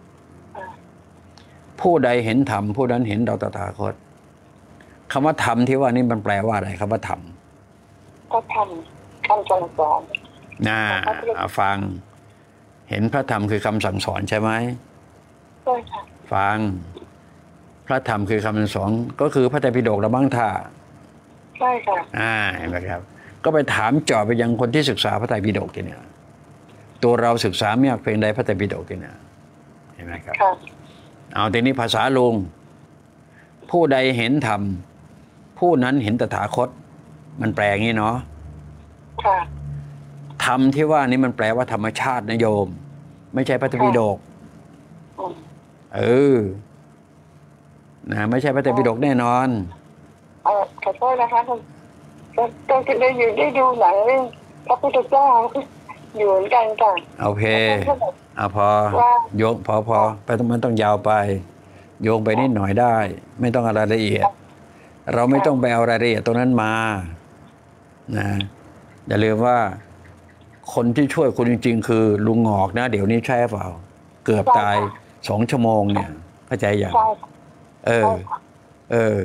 ผู้ใดเห็นธรรมผู้นั้นเห็นเราตถาคตคำว่าธรรมที่ว่านี่มันแปลว่าอะไรคำว่าธรรมก็ทำคำสั่งสอนน่าฟังเห็นพระธรรมคือคำสั่งสอนใช่ไหมใช่ค่ะฟังพระธรรมคือคำสั่งสอนก็คือพระไตรปิฎกละมั้งท่าใช่ค่ะอ่าเห็นไหมครับก็ไปถามจ่อไปยังคนที่ศึกษาพระไตรปิฎกกันเนี่ยตัวเราศึกษาไม่อยากเพียงใดพระไตรปิฎกกันเนี่ยเห็นไหมครับเอาทีนี้ภาษาลุงผู้ใดเห็นธรรมผู้นั้นเห็นตถาคตมันแปลงนี้เนาะธรรมที่ว่านี้มันแปลว่าธรรมชาตินะโยมไม่ใช่พระไตรปิฎกเออนะไม่ใช่พระไตรปิฎกแน่นอนเออขอโทษนะคะตอนที่ได้อยู่ได้ดูหนังเรื่องพระพุทธเจ้าอยู่เหมือนกันค่ะโอเคอ่ะพอโยงพอพอไปมันต้องยาวไปโยงไปนิดหน่อยได้ไม่ต้องอะไรละเอียดเราไม่ต้องไปเอารายละเอียดตรงนั้นมานะอย่าลืมว่าคนที่ช่วยคุณจริงๆคือลุงหงอกนะเดี๋ยวนี้ใช่เปล่าเกือบตายสองชั่วโมงเนี่ยเข้าใจอย่างเออเออ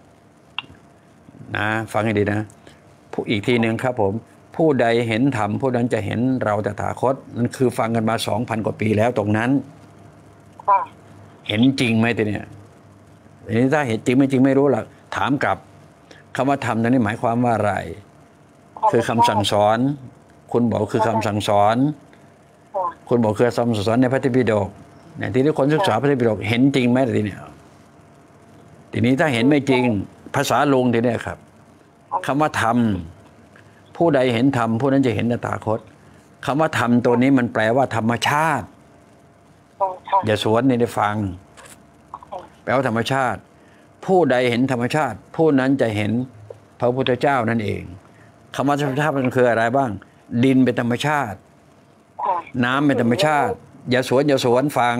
นะฟังให้ดีนะผู้อีกทีหนึ่งครับผมผู้ใดเห็นธรรมผู้นั้นจะเห็นเราตถาคตนั่นคือฟังกันมาสองพันกว่าปีแล้วตรงนั้นเห็นจริงไหมทีเนี้ยทีนี้ถ้าเห็นจริงไม่จริงไม่รู้หรอกถามกลับคำว่าธรรมนั้นนี่หมายความว่าอะไรคือคำสั่งสอนคุณบอกคือคำสั่งสอนคุณบอกคือคำสั่งสอนในพระไตรปิฎกเนี่ยทีนี้คนศึกษาพระไตรปิฎกเห็นจริงไหมทีนี้ทีนี้ถ้าเห็นไม่จริงภาษาลงทีนี้ครับคำว่าธรรมผู้ใดเห็นธรรมผู้นั้นจะเห็นตถาคตคำว่าธรรมตัวนี้มันแปลว่าธรรมชาติอย่าสวนนี่ได้ฟังแปลว่าธรรมชาติผู้ใดเห็นธรรมชาติผู้นั้นจะเห็นพระพุทธเจ้านั่นเองคำว่าธรรมชาติมันคืออะไรบ้างดินเป็นธรรมชาติน้ำเป็นธรรมชาติอย่าสวนอย่าสวนฟัง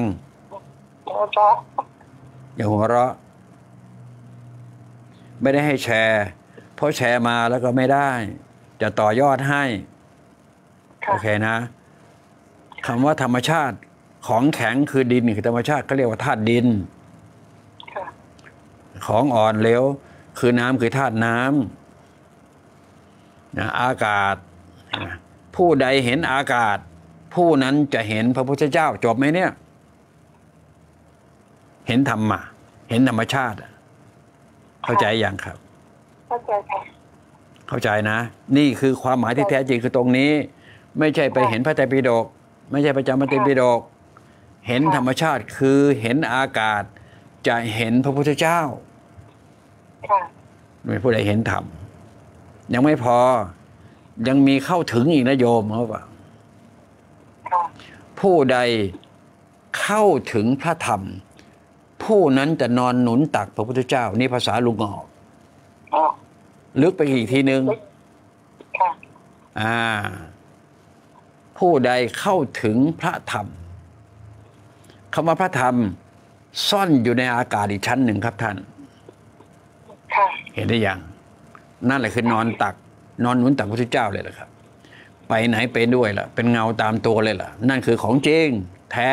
อย่าหัวเราะไม่ได้ให้แชร์เพราะแชร์มาแล้วก็ไม่ได้จะต่อยอดให้โอเคนะคำว่าธรรมชาติของแข็งคือดินคือธรรมชาติเขาเรียกว่าธาตุดินของอ่อนเหลวคือน้ำคือธาตุน้ำนะอากาศผู้ใดเห็นอากาศผู้นั้นจะเห็นพระพุทธเจ้าจบไหมเนี่ยเห็นธรรมะเห็นธรรมชาติเข้าใจยังครับเข้าใจค่ะเข้าใจนะนี่คือความหมายที่แท้จริงคือตรงนี้ไม่ใช่ไปเห็นพระไตรปิฎกไม่ใช่ไปจำพระไตรปิฎกเห็นธรรมชาติคือเห็นอากาศจะเห็นพระพุทธเจ้าไม่ผู้ใดเห็นธรรมยังไม่พอยังมีเข้าถึงอีกนะโยมเขาบอกผู้ใดเข้าถึงพระธรรมผู้นั้นจะนอนหนุนตักพระพุทธเจ้านี่ภาษาลุงหงอกลึกไปอีกทีนึงอ่าผู้ใดเข้าถึงพระธรรมคำว่าพระธรรมซ่อนอยู่ในอากาศอีกชั้นหนึ่งครับท่านเห็นได้ยังนั่นแหละคือนอนตักนอนหนุนตักพระพุทธเจ้าเลยล่ะครับไปไหนไปด้วยล่ะเป็นเงาตามตัวเลยล่ะนั่นคือของจริงแท้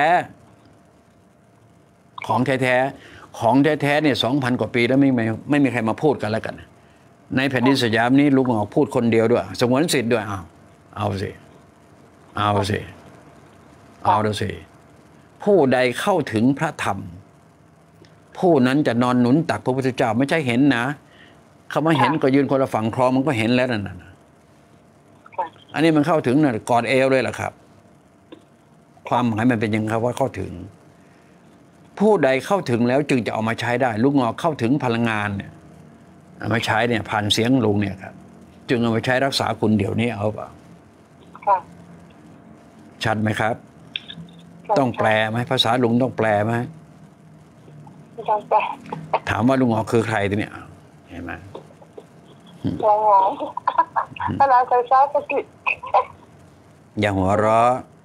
ของแท้ๆของแท้ๆเนี่ยสองพันกว่าปีแล้วไม่ไม่ไม่มีใครมาพูดกันแล้วกันในแผ่นดินสยามนี้ลุงหงอกพูดคนเดียวด้วยสงวนสิทธิ์ด้วยเอาเอาสิเอาสิเอาดูสิผู้ใดเข้าถึงพระธรรมผู้นั้นจะนอนหนุนตักพระพุทธเจ้าไม่ใช่เห็นนะคำว่าเห็นก็ยืนคนละฝั่งคลองมันก็เห็นแล้วนั่นน่ะอันนี้มันเข้าถึงน่ะกอดเอวเลยล่ะครับความหมายมันเป็นยังไงครับว่าเข้าถึงผู้ใดเข้าถึงแล้วจึงจะเอามาใช้ได้ลุงหงอกเข้าถึงพลังงานเนี่ยเอามาใช้เนี่ยผ่านเสียงลุงเนี่ยครับจึงเอามาใช้รักษาคุณเดี๋ยวนี้เอาเปล่าชัดไหมครับต้องแปลไหมภาษาลุงต้องแปลไหมต้องแปลถามว่าลุงหงอกคือใครตัวเนี่ยเห็นไหมลุงหงอกภาษาภาษาอังกฤษอย่าหัวเราะ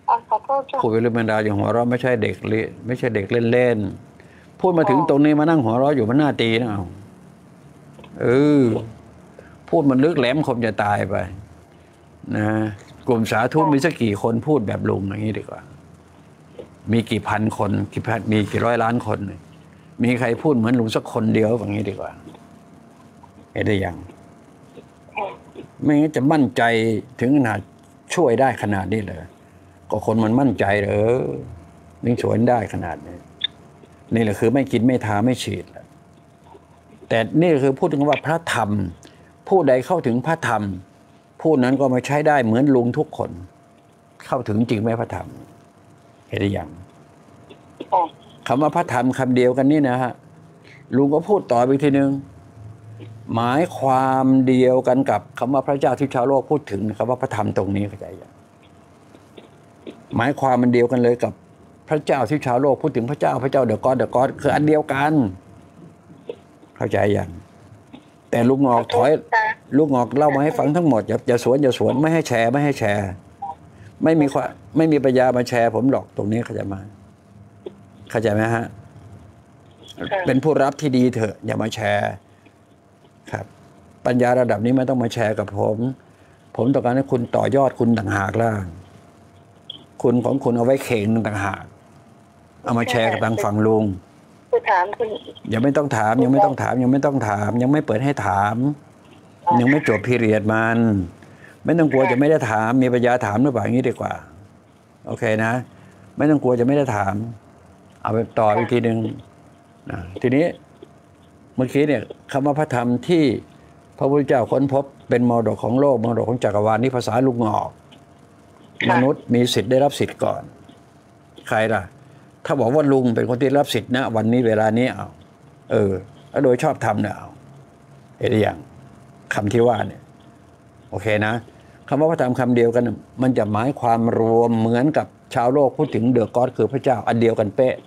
อ่ะขอโทษจ้ะพูดไปเรื่องบรรดาอย่างหัวเราะไม่ใช่เด็กเล่นไม่ใช่เด็กเล่นๆพูดมาถึงตรงนี้มานั่งหัวเราะอยู่มันน่าตีนะเอาเออพูดมันลึกแหลมคมจะตายไปนะกลุ่มสาธุมีสักกี่คนพูดแบบลุงอย่างนี้ดีกว่ามีกี่พันคนกี่พันมีกี่ร้อยล้านคนมีใครพูดเหมือนลุงสักคนเดียวอย่างนี้ดีกว่าเห็นได้ยังไม่งั้นจะมั่นใจถึงขนาดช่วยได้ขนาดนี้เลยก็คนมันมั่นใจเหรอนิ่งสวนได้ขนาดนี้นี่แหละคือไม่กินไม่ทาไม่ฉีดแต่นี่คือพูดถึงว่าพระธรรมผู้ใดเข้าถึงพระธรรมผู้นั้นก็มาใช้ได้เหมือนลุงทุกคนเข้าถึงจริงไหมพระธรรมเห็นหรือยังคำว่าพระธรรมคำเดียวกันนี่นะฮะลุงก็พูดต่อไปทีนึงหมายความเดียวกันกับคำว่าพระเจ้าที่ชาวโลกพูดถึงคำว่าพระธรรมตรงนี้เข้าใจยังหมายความมันเดียวกันเลยกับพระเจ้าที่ชาวโลกพูดถึงพระเจ้าพระเจ้าเดอะก็อดเดอะก็อดคืออันเดียวกันเข้าใจยังแต่ลูกงอกถอยลูกงอกเล่ามาให้ฟังทั้งหมดอย่าอย่าสวนอย่าสวนไม่ให้แชร์ไม่ให้แชร์ไม่มีความไม่มีปัญญามาแชร์ผมหรอกตรงนี้เข้าใจไหมเข้าใจไหมฮะเป็นผู้รับที่ดีเถอะอย่ามาแชร์ครับปัญญาระดับนี้ไม่ต้องมาแชร์กับผมผมต้องการให้คุณต่อยอดคุณต่างหากล่ะคุณของคุณเอาไว้เข่งต่างหากเอามาแชร์กับทางฝั่งลุงคือถามคุณยังไม่ต้องถามยังไม่ต้องถามยังไม่ต้องถามยังไม่เปิดให้ถามยังไม่จบพีเรียดมันไม่ต้องกลัวจะไม่ได้ถามมีปัญญาถามหรือเปล่าอย่างนี้ดีกว่าโอเคนะไม่ต้องกลัวจะไม่ได้ถามเอาไปต่ออีกทีหนึ่งนะทีนี้เมื่อกี้เนี่ยคำว่าพระธรรมที่พระพุทธเจ้าค้นพบเป็นมรดกของโลกมรดกของจักรวาลนี่ภาษาลูกงอกมนุษย์มีสิทธิ์ได้รับสิทธิ์ก่อนใครล่ะถ้าบอกว่าลุงเป็นคนที่รับสิทธิ์นะวันนี้เวลานี้เอาเออแล้วโดยชอบทำเนี่ยเอาเห็นหรือยังคำที่ว่าเนี่ยโอเคนะคำว่าพระธรรมคำเดียวกันมันจะหมายความรวมเหมือนกับชาวโลกพูดถึงเดอะก็อดคือพระเจ้าอันเดียวกันเป๊ะ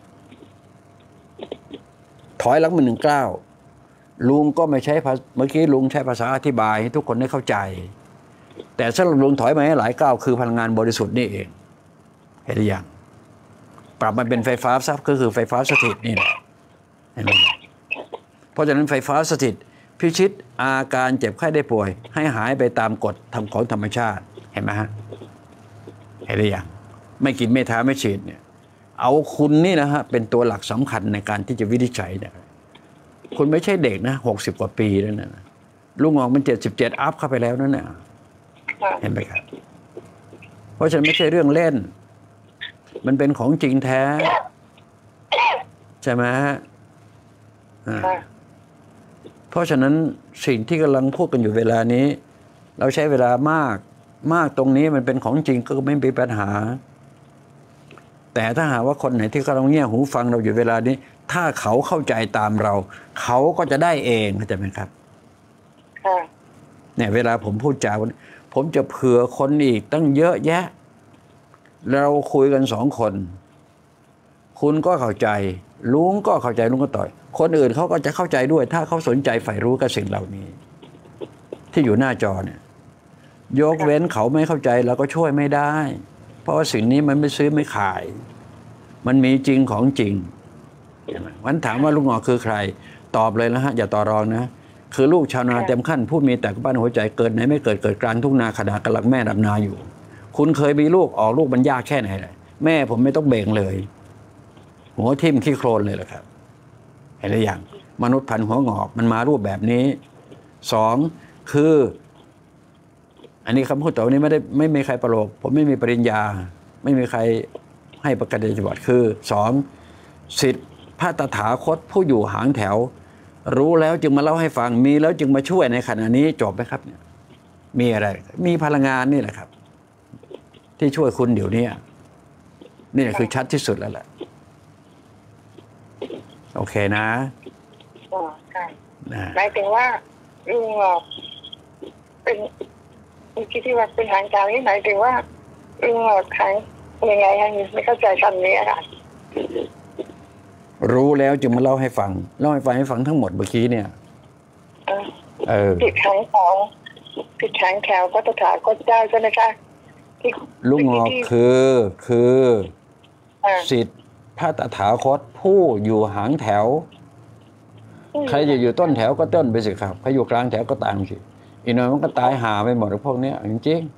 ถอยหลังมาหนึ่งเก้าลุงก็ไม่ใช้เมื่อกี้ลุงใช้ภาษาอธิบายให้ทุกคนได้เข้าใจแต่สำหรับลุงถอยมาให้หลายก้าวคือพลังงานบริสุทธิ์นี่เองเห็นหรือยังปรับมาเป็นไฟฟ้าซับก็คือไฟฟ้าสถิตนี่แหละเห็นไหมเพราะฉะนั้นไฟฟ้าสถิตพิชิตอาการเจ็บไข้ได้ป่วยให้หายไปตามกฎธรรมของธรรมชาติเห็นไหมฮะเห็นหรือยังไม่กินไม่ทาไม่ฉีดเนี่ยเอาคุณนี่นะฮะเป็นตัวหลักสำคัญในการที่จะวินิจฉัยเนี่ยคุณไม่ใช่เด็กนะหกสิบกว่าปีแล้วนะลูกงอกมันเจ็ดสิบเจ็ดอัพเข้าไปแล้วนั่นน่ะเห็นไหมครับเพราะฉะนั้นไม่ใช่เรื่องเล่นมันเป็นของจริงแท้ใช่ไหมฮะเพราะฉะนั้นสิ่งที่กำลังพูดกันอยู่เวลานี้เราใช้เวลามากมากตรงนี้มันเป็นของจริงก็ไม่มีปัญหาแต่ถ้าหากว่าคนไหนที่กำลังเงี่ยหูฟังเราอยู่เวลานี้ถ้าเขาเข้าใจตามเราเขาก็จะได้เองเข้าใจไหมครับเนี่ยเวลาผมพูดจาผมจะเผื่อคนอีกตั้งเยอะแยะเราคุยกันสองคนคุณก็เข้าใจลุงก็เข้าใจลุงก็ต่อยคนอื่นเขาก็จะเข้าใจด้วยถ้าเขาสนใจใฝ่รู้กับสิ่งเหล่านี้ที่อยู่หน้าจอเนี่ยยกเว้นเขาไม่เข้าใจเราก็ช่วยไม่ได้เพราะว่าสิ่งนี้มันไม่ซื้อไม่ขายมันมีจริงของจริงวันถามว่าลุงงอกคือใครตอบเลยนะฮะอย่าต่อรองนะคือลูกชาวนาเต็มขั้นผู้มีแต่กระปั้นหัวใจเกิดไหนไม่เกิดเกิดกลางทุ่งนาขณะกำลังแม่ดำนาอยู่คุณเคยมีลูกออกลูกมันยากแค่ไหนเลยแม่ผมไม่ต้องเบ่งเลยหัวทิ่มขี้โคลนเลยแหละครับเห็นหรือยังมนุษย์พันหัวงอกมันมารูปแบบนี้สองคืออันนี้คำพูดต่อนี้ไม่ได้ไม่มีใครประโลกผมไม่มีปริญญาไม่มีใครให้ประกาศนียบัตรคือสองสิทธิพระตถาคตผู้อยู่หางแถวรู้แล้วจึงมาเล่าให้ฟังมีแล้วจึงมาช่วยในขณะนี้จบไหมครับเนี่ยมีอะไรมีพลังงานนี่แหละครับที่ช่วยคุณเดี๋ยวนี้นี่คือชัดที่สุดแล้วแหละโอเคนะอ๋อใช่หมายถึงว่าลุงงอกเป็นคิดที่ว่าเป็นทางการนี่หมายถึงว่าลุงงอกทางยังไงฮะไม่เข้าใจคำนี้ค่ะรู้แล้วจึงมาเล่าให้ฟังเล่าให้ฟังให้ฟังทั้งหมดเมื่อกี้เนี่ยเออติดขังของติดขังแถวพระตถาคตเจ้าใช่ไหมคะลุงงอกคือคืออ่าสิทธิ์พระตถาคตผู้อยู่หางแถว ใครจะอยู่ต้นแถวก็ต้นไปสิครับใครอยู่กลางแถวก็ตามสิอีกหน่อยมันก็ตายหาไปหมดพวกเนี้ยจริง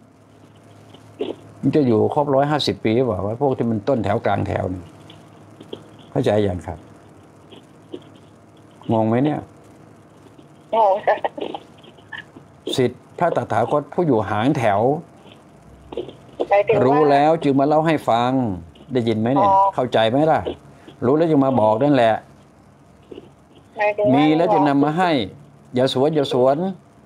ๆมันจะอยู่ครบร้อยห้าสิบปีหรือเปล่าว่าพวกที่มันต้นแถวกลางแถวนี่เข้าใจอย่างครับงงไหมเนี่ยงงค่ะสิทธิ์พระตถาคตผู้อยู่หางแถวหมายถึงว่ารู้แล้วจึงมาเล่าให้ฟังได้ยินไหมเนี่ยอ๋อเข้าใจไหมล่ะ รู้แล้วจึงมาบอกนั่นแหละหายถึงามีแล้วจึงนำมาให้ อย่าสวนอย่าสวน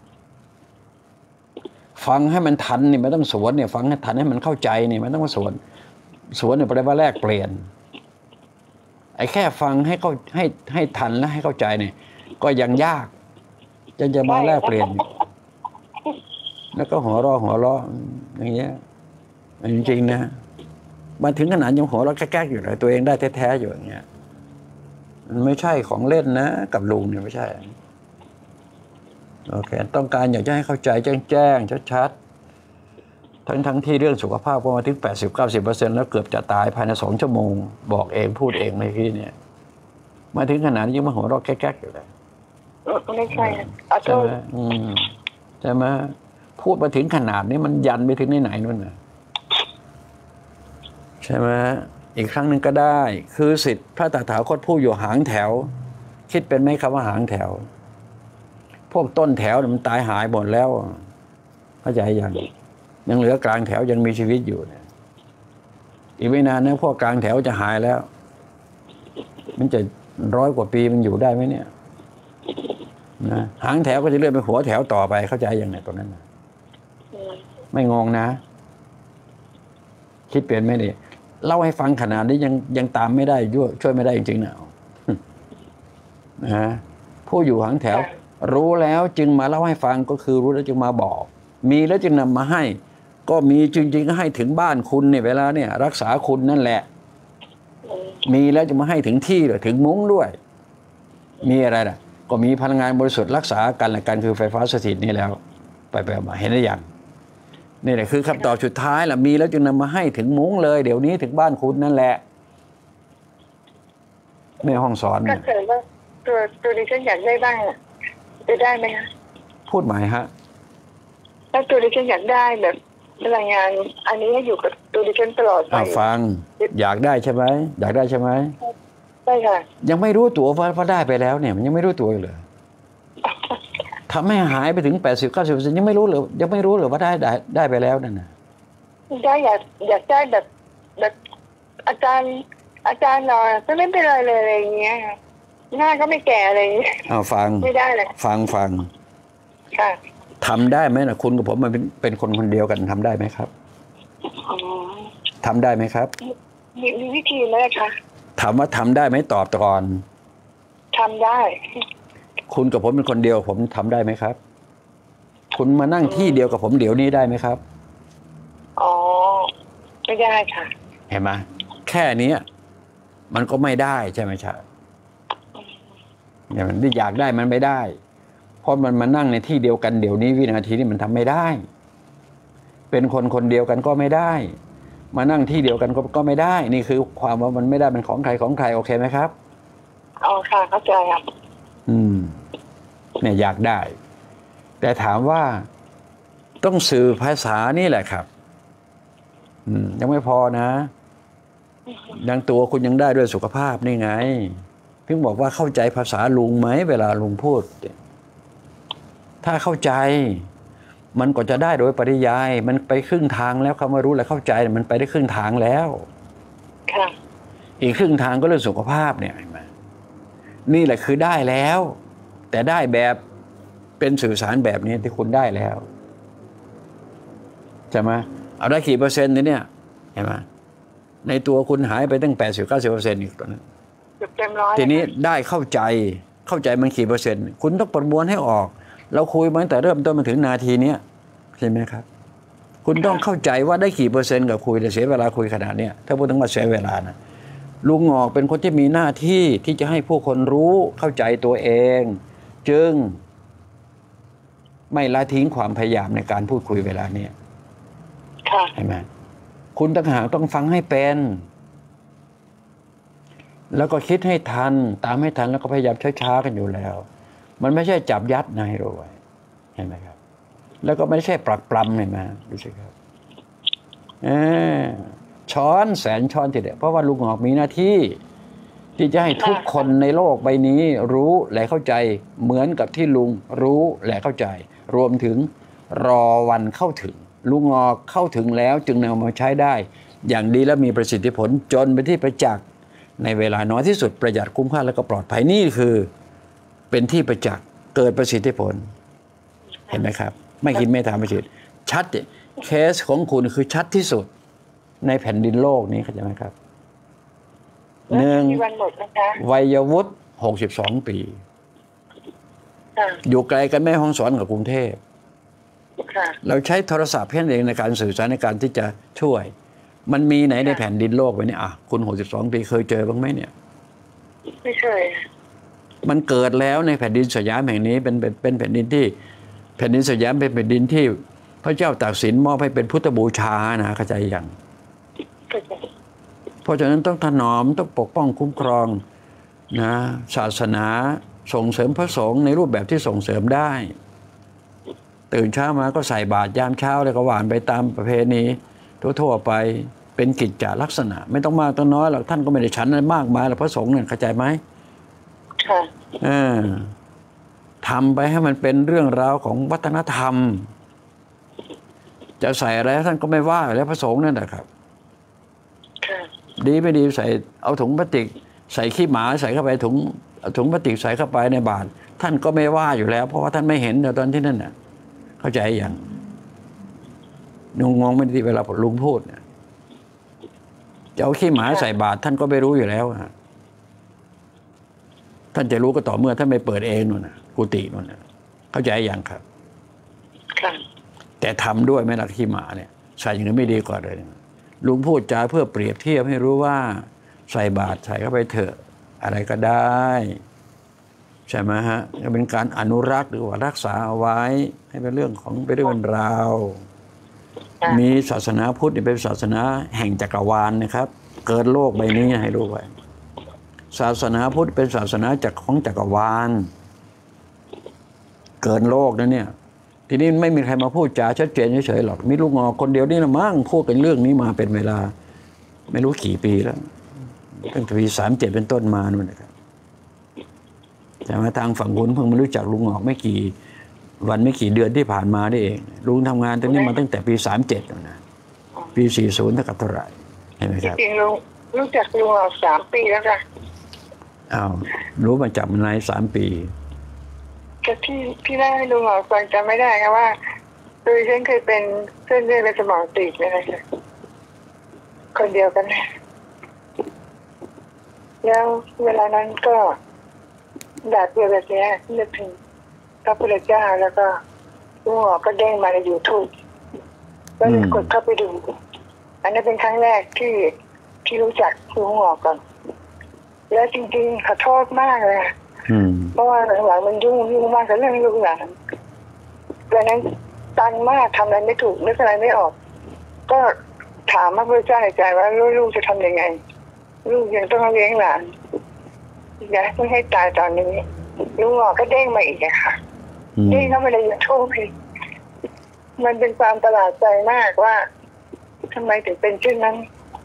ฟังให้มันทันนี่ไม่ต้องสวนเนี่ยฟังให้ทันให้มันเข้าใจนี่ไม่ต้องมาสวน สวนเนี่ยแปลว่าแลกเปลี่ยน ไอ้แค่ฟังให้เข้าให้ให้ทันและให้เข้าใจเนี่ยก็ยังยากจะจะมาแลกเปลี่ยน แล้วก็หัวเราะหัวเราะอย่างเงี้ยจริงๆนะมาถึงขนาดยังหัวเราะแก๊กๆอยู่เลยตัวเองได้แท้ๆอยู่อย่างเงี้ยมันไม่ใช่ของเล่นนะกับลุงเนี่ยไม่ใช่โอเคต้องการอยากจะให้เข้าใจแจ้งๆชัดๆทั้งทั้งที่เรื่องสุขภาพพอมาถึงแปดสิบเก้าสิบเปอร์เซ็นต์แล้วเกือบจะตายภายในสองชั่วโมงบอกเองพูดเองในที่เนี่ยมาถึงขนาดนี้ยังมาหัวเราะแก๊กๆอยู่เลยไม่ใช่ขอโทใช่ไหษมอืมใช่ไหมพูดมาถึงขนาดนี้มันยันไปถึงที่ไหนนู่นน่ะใช่ไหมอีกครั้งหนึ่งก็ได้ คือสิทธิ์พระตถาคตผู้อยู่หางแถว คิดเป็นไหมคำว่าหางแถว พวกต้นแถวมันตายหายหมดแล้วเข้าใจยังยังเหลือกลางแถวยังมีชีวิตอยู่เนี่ยอีกไม่นานนะพวกกลางแถวจะหายแล้ว มันจะร้อยกว่าปีมันอยู่ได้ไหมเนี่ยนะหางแถวก็จะเลื่อนไปหัวแถวต่อไปเข้าใจอย่างไรตรงนั้นนะไม่งงนะ คิดเปลี่ยนไหมเนี่ยเล่าให้ฟังขนาดนี้ยังยังตามไม่ได้ยั่วช่วยไม่ได้จริงๆนะนะผู้อยู่หางแถว รู้แล้วจึงมาเล่าให้ฟังก็คือรู้แล้วจึงมาบอก มีแล้วจึงนำมาให้ ก็มีจริงๆก็ให้ถึงบ้านคุณเนี่ยเวลาเนี่ยรักษาคุณนั่นแหละ มีแล้วจะมาให้ถึงที่เลยถึงมุ้งด้วย มีอะไรล่ะก็มีพลังงานบริสุทธิ์รักษากันและกันคือไฟฟ้าสถิตนี่แล้ว ไปไปมาเห็นได้ยังนี่แหละคือคำตอบสุดท้ายล่ะมีแล้วจึงนำมาให้ถึงมุ้งเลยเดี๋ยวนี้ถึงบ้านคุณนั่นแหละในห้องสอนถ้าเกิดว่าตัวตัวดิฉันอยากได้บ้างจะได้ไหมคะพูดหมายฮะถ้าตัวดิฉันอยากได้แบบพลังงาน อันนี้ให้อยู่กับตัวดิฉันตลอดไปอ่าฟังอยากได้ใช่ไหมอยากได้ใช่ไหมใช่ค่ะยังไม่รู้ตัวว่าว่าได้ไปแล้วเนี่ยมันยังไม่รู้ตัวเลยทำให้หายไปถึงแปดสิบเก้าสิบเปอร์เซ็นต์ยังไม่รู้เลยยังไม่รู้เลยว่าได้ได้ได้ไปแล้วนั่นนะได้อยากอยากได้แบบแบบอาจารย์ อาจารย์หน่อยก็ไม่เป็นไรเลยอะไรอย่างเงี้ยค่ะหน้าก็ไม่แก่อะไรอย่างเงี้ยอ้าวฟังไม่ได้เลยฟังฟังค่ะทำได้ไหมนะคุณกับผมมันเป็นเป็นคนคนเดียวกันทำได้ไหมครับอ๋อทำได้ไหมครับมีมีวิธีไหมคะถามว่าทำได้ไหมตอบก่อนทำได้คุณกับผมเป็นคนเดียวผมทำได้ไหมครับ คุณมานั่งที่เดียวกับผมเดี๋ยวนี้ได้ไหมครับอ๋อไม่ได้ค่ะเห็นไหมแค่นี้มันก็ไม่ได้ใช่ไหมชาอย่างที่อยากได้มันไม่ได้ เพราะมันมานั่งในที่เดียวกันเดี๋ยวนี้วินาทีนี้มันทำไม่ได้ เป็นคนคนเดียวกันก็ไม่ได้ มานั่งที่เดียวกันก็ก็ไม่ได้ นี่คือความว่ามันไม่ได้เป็นของใครของใครโอเคไหมครับอ๋อค่ะเข้าใจครับอืมเนี่ยอยากได้ แต่ถามว่าต้องสื่อภาษานี่แหละครับ อืมยังไม่พอนะยังตัวคุณยังได้ด้วยสุขภาพนี่ไงเพิ่งบอกว่าเข้าใจภาษาลุงไหมเวลาลุงพูดถ้าเข้าใจมันก็จะได้โดยปริยายมันไปครึ่งทางแล้วคำว่ารู้และเข้าใจมันไปได้ครึ่งทางแล้วค่ะอีกครึ่งทางก็เรื่องสุขภาพเนี่ยเห็นไหมนี่แหละคือได้แล้ว แต่ได้แบบเป็นสื่อสารแบบนี้ที่คุณได้แล้วใช่ไหมเอาได้กี่เปอร์เซ็นต์เนี่ยเห็นไหมในตัวคุณหายไปตั้งแปดสิบเก้าสิบเปอร์เซ็นต์อีกตัวนึงเกือบเต็มร้อยทีนี้ได้เข้าใจเข้าใจมันกี่เปอร์เซ็นต์คุณต้องประมวลให้ออกเราคุยมาตั้งแต่เริ่มต้นมาถึงนาทีนี้ใช่ไหมครับ คุณต้องเข้าใจว่าได้กี่เปอร์เซ็นต์กับคุยแต่เสียเวลาคุยขนาดเนี้ยถ้าพูดถึงว่าเสียเวลานะลุงงอกเป็นคนที่มีหน้าที่ที่จะให้ผู้คนรู้เข้าใจตัวเอง จึงไม่ละทิ้งความพยายามในการพูดคุยเวลาเนี้ยคเห็นไหมคุณต่างหากต้องฟังให้เป็นแล้วก็คิดให้ทันตามให้ทันแล้วก็พยายามช้าๆกันอยู่แล้วมันไม่ใช่จับยัดนายรวยเห็นไหมครับแล้วก็ไม่ใช่ปรักปรำเห็นไหมดูสิครับเออช้อนแสนช้อนทีเดียวเพราะว่าลุงหอกมีหน้าที่ที่จะให้ทุกคนในโลกใบนี้รู้และเข้าใจเหมือนกับที่ลุงรู้และเข้าใจรวมถึงรอวันเข้าถึงลุงหอกเข้าถึงแล้วจึงนำมาใช้ได้อย่างดีและมีประสิทธิผลจนเป็นที่ประจักษ์ในเวลาน้อยที่สุดประหยัดคุ้มค่าและก็ปลอดภัยนี่คือเป็นที่ประจักษ์เกิดประสิทธิผลเห็นไหมครับไม่คิดไม่ทำไม่คิดชัดเคสของคุณคือชัดที่สุดในแผ่นดินโลกนี้เข้าใจไหมครับหนึ่งวัยวุฒิหกสิบสองปีอยู่ไกลกันแม่ห้องสอนกับกรุงเทพเราใช้โทรศัพท์เพียงเองในการสื่อสารในการที่จะช่วยมันมีไหนในแผ่นดินโลกไปเนี่ยอ่ะคุณหกสิบสองปีเคยเจอบ้างไหมเนี่ยไม่เคยมันเกิดแล้วในแผ่นดินสยามแห่งนี้เป็นเป็นเป็นแผ่นดินที่แผ่นดินสยามเป็นแผ่นดินที่พระเจ้าตากสินมอบให้เป็นพุทธบูชานะเข้าใจยังเพราะฉะนั้นต้องถนอมต้องปกป้องคุ้มครองนะศาสนาส่งเสริมพระสงฆ์ในรูปแบบที่ส่งเสริมได้ตื่นเช้ามาก็ใส่บาตรยามเช้าแล้วก็หวานไปตามประเพณีทั่วๆไปเป็นกิจจลักษณะไม่ต้องมากต้องน้อยหรอกท่านก็ไม่ได้ฉันอะไรมากมายหรอกพระสงฆ์เนี่ยเข้าใจไหมค่ะเออทำไปให้มันเป็นเรื่องราวของวัฒนธรรมจะใส่อะไรท่านก็ไม่ว่าแล้วพระสงฆ์นั่นแหละครับดีไม่ดีใส่เอาถุงพลาสติกใส่ขี้หมาใส่เข้าไปถุงถุงพลาสติกใส่เข้าไปในบาตรท่านก็ไม่ว่าอยู่แล้วเพราะว่าท่านไม่เห็นตอนที่นั่นน่ะเข้าใจอย่างลุงงงไม่ดีเวลาลุงพูดเนี่ยจะเอาขี้หมาใส่บาตรท่านก็ไม่รู้อยู่แล้วฮะท่านจะรู้ก็ต่อเมื่อท่านไม่เปิดเองนู่นน่ะกุฏินู่นน่ะเข้าใจอย่างครับแต่ทำด้วยไม่ละขี้หมาเนี่ยใส่อย่างนี้ไม่ดีกว่าเลยลุงพูดจาเพื่อเปรียบเทียบให้รู้ว่าใส่บาตรใส่เข้าไปเถอะอะไรก็ได้ใช่ไหมฮะจะเป็นการอนุรักษ์หรือว่ารักษาเอาไว้ให้เป็นเรื่องของเป็นเรื่องราวมีศาสนาพุทธเป็นศาสนาแห่งจักรวาลนะครับเกิดโลกใบนี้ให้รู้ไว้ศาสนาพุทธเป็นศาสนาจากของจักรวาลเกินโลกนะเนี่ยทีนี้ไม่มีใครมาพูดจาชัดเจนเฉยๆหรอกมีลูกงอคนเดียวนี่ละมั้งพูดกันเรื่องนี้มาเป็นเวลาไม่รู้กี่ปีแล้วตั้งแต่ปีสามเจ็ดเป็นต้นมานู่นนะครับแต่มาทางฝั่งคุณเพิ่งมารู้จักลุงหอกไม่กี่วันไม่กี่เดือนที่ผ่านมาได้เองลุงทำงานตรงนี้มาตั้งแต่ปีสามเจ็ดนะปีสี่ศูนย์เท่ากับเท่าไหร่เห็นไหมครับจริงลุงรู้จักลุงหอกสามปีแล้วค่ะอ้าวรู้มาจากมันในสามปีก็ที่ที่ได้ให้ลุงหอกฟังจำไม่ได้ครับว่าโดยฉันเคยเป็นเส้นเลือดในสมองตีบอะไรค่ะคนเดียวกันแล้วเวลานั้นก็แบบเดียวแบบนี้นึกถึงพระพุทธเจ้าแล้วก็ลุงหอกก็เด้งมาใน YouTube ก็เลยกดเข้าไปดูอันนั้นเป็นครั้งแรกที่ที่รู้จักลุงหอกก่อนแล้วจริงๆขอโทษมากเลยเพราะว่าหลังๆมันยุ่งยุ่งมากกับเรื่องลูกหลานดังนั้นตันมากทำอะไรไม่ถูกนึกอะไรไม่ออกก็ถามพระพุทธเจ้าในใจว่าลูกจะทำยังไงลูกยังต้องเลี้ยงหลานอย่าไม่ให้ตายตอนนี้ลุงหอกก็เด้งมาอีกอะค่ะเด้งเข้าไปในยูทูบอีกมันเป็นความประหลาดใจมากว่าทำไมถึงเป็นเช่นนั้น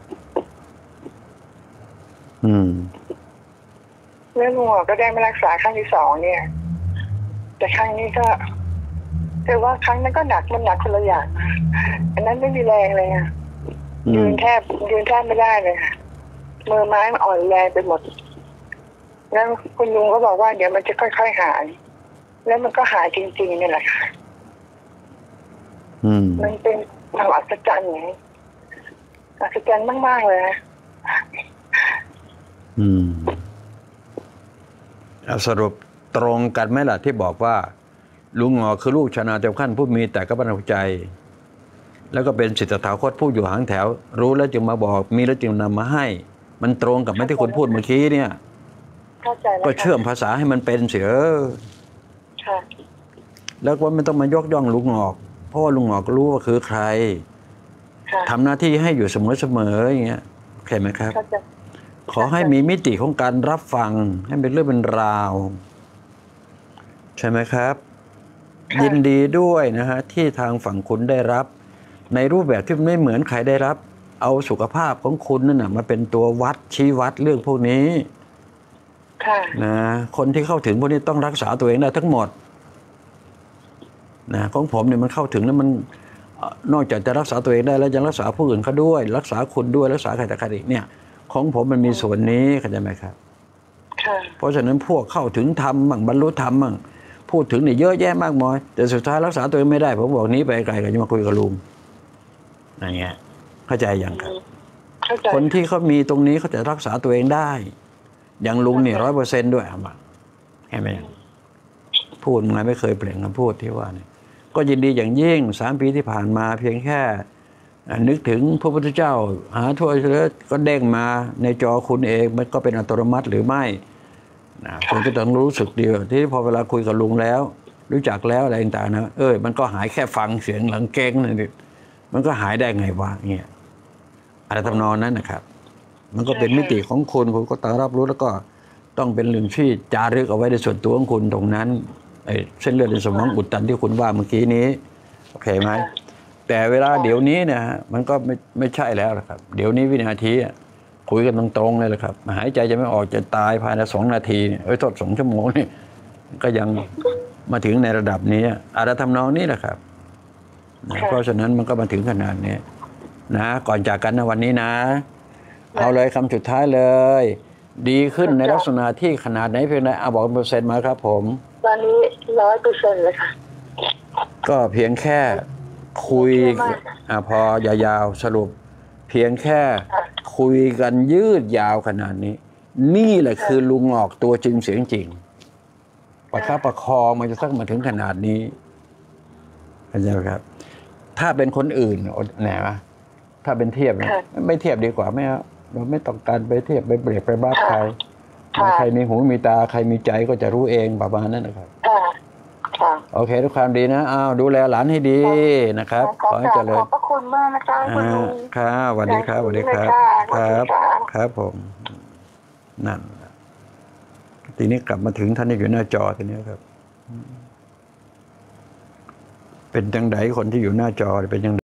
อืมแล้วลุงหอกก็ได้มารักษาครั้งที่สองเนี่ยแต่ครั้งนี้ก็แต่ว่าครั้งนั้นก็หนักมันหนักคนละอย่างอันนั้นไม่มีแรงเลยอะยืนแทบยืนแทบไม่ได้เลยมือไม้มันอ่อนแรงไปหมดแล้วคุณลุงก็บอกว่าเดี๋ยวมันจะค่อยๆหายแล้วมันก็หายจริงๆนี่แหละค่ะมันเป็นความอัศจรรย์ไงอัศจรรย์มากๆเลยนะอืมสรุปตรงกันไหมล่ะที่บอกว่าลุงหงอคือลูกชนะเต็มขั้นผู้มีแต่กระบันใจแล้วก็เป็นศิษย์ถาคตผู้อยู่หางแถวรู้แล้วจึงมาบอกมีแล้วจึงนำมาให้มันตรงกับไหมที่คุณพูดเมื่อกี้เนี่ยก็เชื่อมภาษาให้มันเป็นเสียแล้วก็ไม่ต้องมายกย่องลุงหงอกเพราะว่าลุงหงอกรู้ว่าคือใครทำหน้าที่ให้อยู่เสมอๆอย่างเงี้ยโอเคไหมครับขอให้มีมิติของการรับฟังให้เป็นเรื่องเป็นราวใช่ไหมครับยินดีด้วยนะฮะที่ทางฝั่งคุณได้รับในรูปแบบที่ไม่เหมือนใครได้รับเอาสุขภาพของคุณนั่นนะมาเป็นตัววัดชี้วัดเรื่องพวกนี้นะคนที่เข้าถึงพวกนี้ต้องรักษาตัวเองได้ทั้งหมดนะของผมเนี่ยมันเข้าถึงแล้วมันนอกจากจะรักษาตัวเองได้แล้วยังรักษาผู้อื่นเขาด้วยรักษาคุณด้วยรักษาใครแต่ใครอีกเนี่ยของผมมันมีส่วนนี้เข้าใจไหมครับเพราะฉะนั้นพวกเข้าถึงธรรมมั่งบรรลุธรรมมั่งพูดถึงเนี่ยเยอะแยะมากมายแต่สุดท้ายรักษาตัวเองไม่ได้ผมบอกนี้ไปไกลกันจะมาคุยกับลุงอย่างเงี้ยเข้าใจยังครับคนที่เขามีตรงนี้เขาจะรักษาตัวเองได้อย่างลุงเนี่ยร้อยเปอร์เซ็นต์ด้วยครับเห็นไหมพูดมาไม่เคยเปลี่ยนคำพูดที่ว่าเนี่ยก็ยินดีอย่างยิ่งสามปีที่ผ่านมาเพียงแค่นึกถึงพระพุทธเจ้าหาทั่วแล้วก็เด้งมาในจอคุณเองมันก็เป็นอัตโนมัติหรือไม่นะคุณก็ต้องรู้สึกดีที่พอเวลาคุยกับลุงแล้วรู้จักแล้วอะไรต่างๆนะเออมันก็หายแค่ฟังเสียงหลังเก้งนี่มันก็หายได้ไงวะเงี้ยอะไรทำนองนั้นนะครับมันก็เป็นมิติของคุณคุณก็ต้องรับรู้แล้วก็ต้องเป็นเรื่องที่จารึกเอาไว้ในส่วนตัวของคุณตรงนั้นไอ้เส้นเลือดในสมองอุดตันที่คุณว่าเมื่อกี้นี้โอเคไหมแต่เวลาเดี๋ยวนี้นะฮะมันก็ไม่ไม่ใช่แล้วนะครับเดี๋ยวนี้วินาทีคุยกันตรงๆเลยแหละครับหายใจจะไม่ออกจะตายภายในสองนาทีเนี่ยเอ้ยทดสองชั่วโมงนี่ก็ยังมาถึงในระดับนี้อะไรทำนองนี้แหละครับเพราะฉะนั้นมันก็มาถึงขนาดนี้นะก่อนจากกันในวันนี้นะเอาเลยคำสุดท้ายเลยดีขึ้นในลักษณะที่ขนาดไหนเพียงใดเอาบอกเปอร์เซ็นต์มาครับผมตอนนี้ร้อยเปอร์เซ็นต์เลยค่ะก็เพียงแค่คุยอ่าพอยาวๆสรุปเพียงแค่คุยกันยืดยาวขนาดนี้นี่แหละคือลุงออกตัวจริงเสียงจริงประคับประคองมันจะสักมาถึงขนาดนี้เข้าใจไหมครับถ้าเป็นคนอื่นไหนวะถ้าเป็นเทียบนะไม่เทียบดีกว่าไม่เราไม่ต้องการไปเทียบไปเบรกไปบ้าใครใครมีหูมีตาใครมีใจก็จะรู้เองประมาณนั้นนะครับโอเคทุกความดีนะอ้าวดูแลหลานให้ดีนะครับขอให้เจริญขอบพระคุณมากนะคะคุณลุงครับสวัสดีครับสวัสดีครับครับครับผมนั่นทีนี้กลับมาถึงท่านที่อยู่หน้าจอทีนี้ครับเป็นจังไดคนที่อยู่หน้าจอเป็นจัง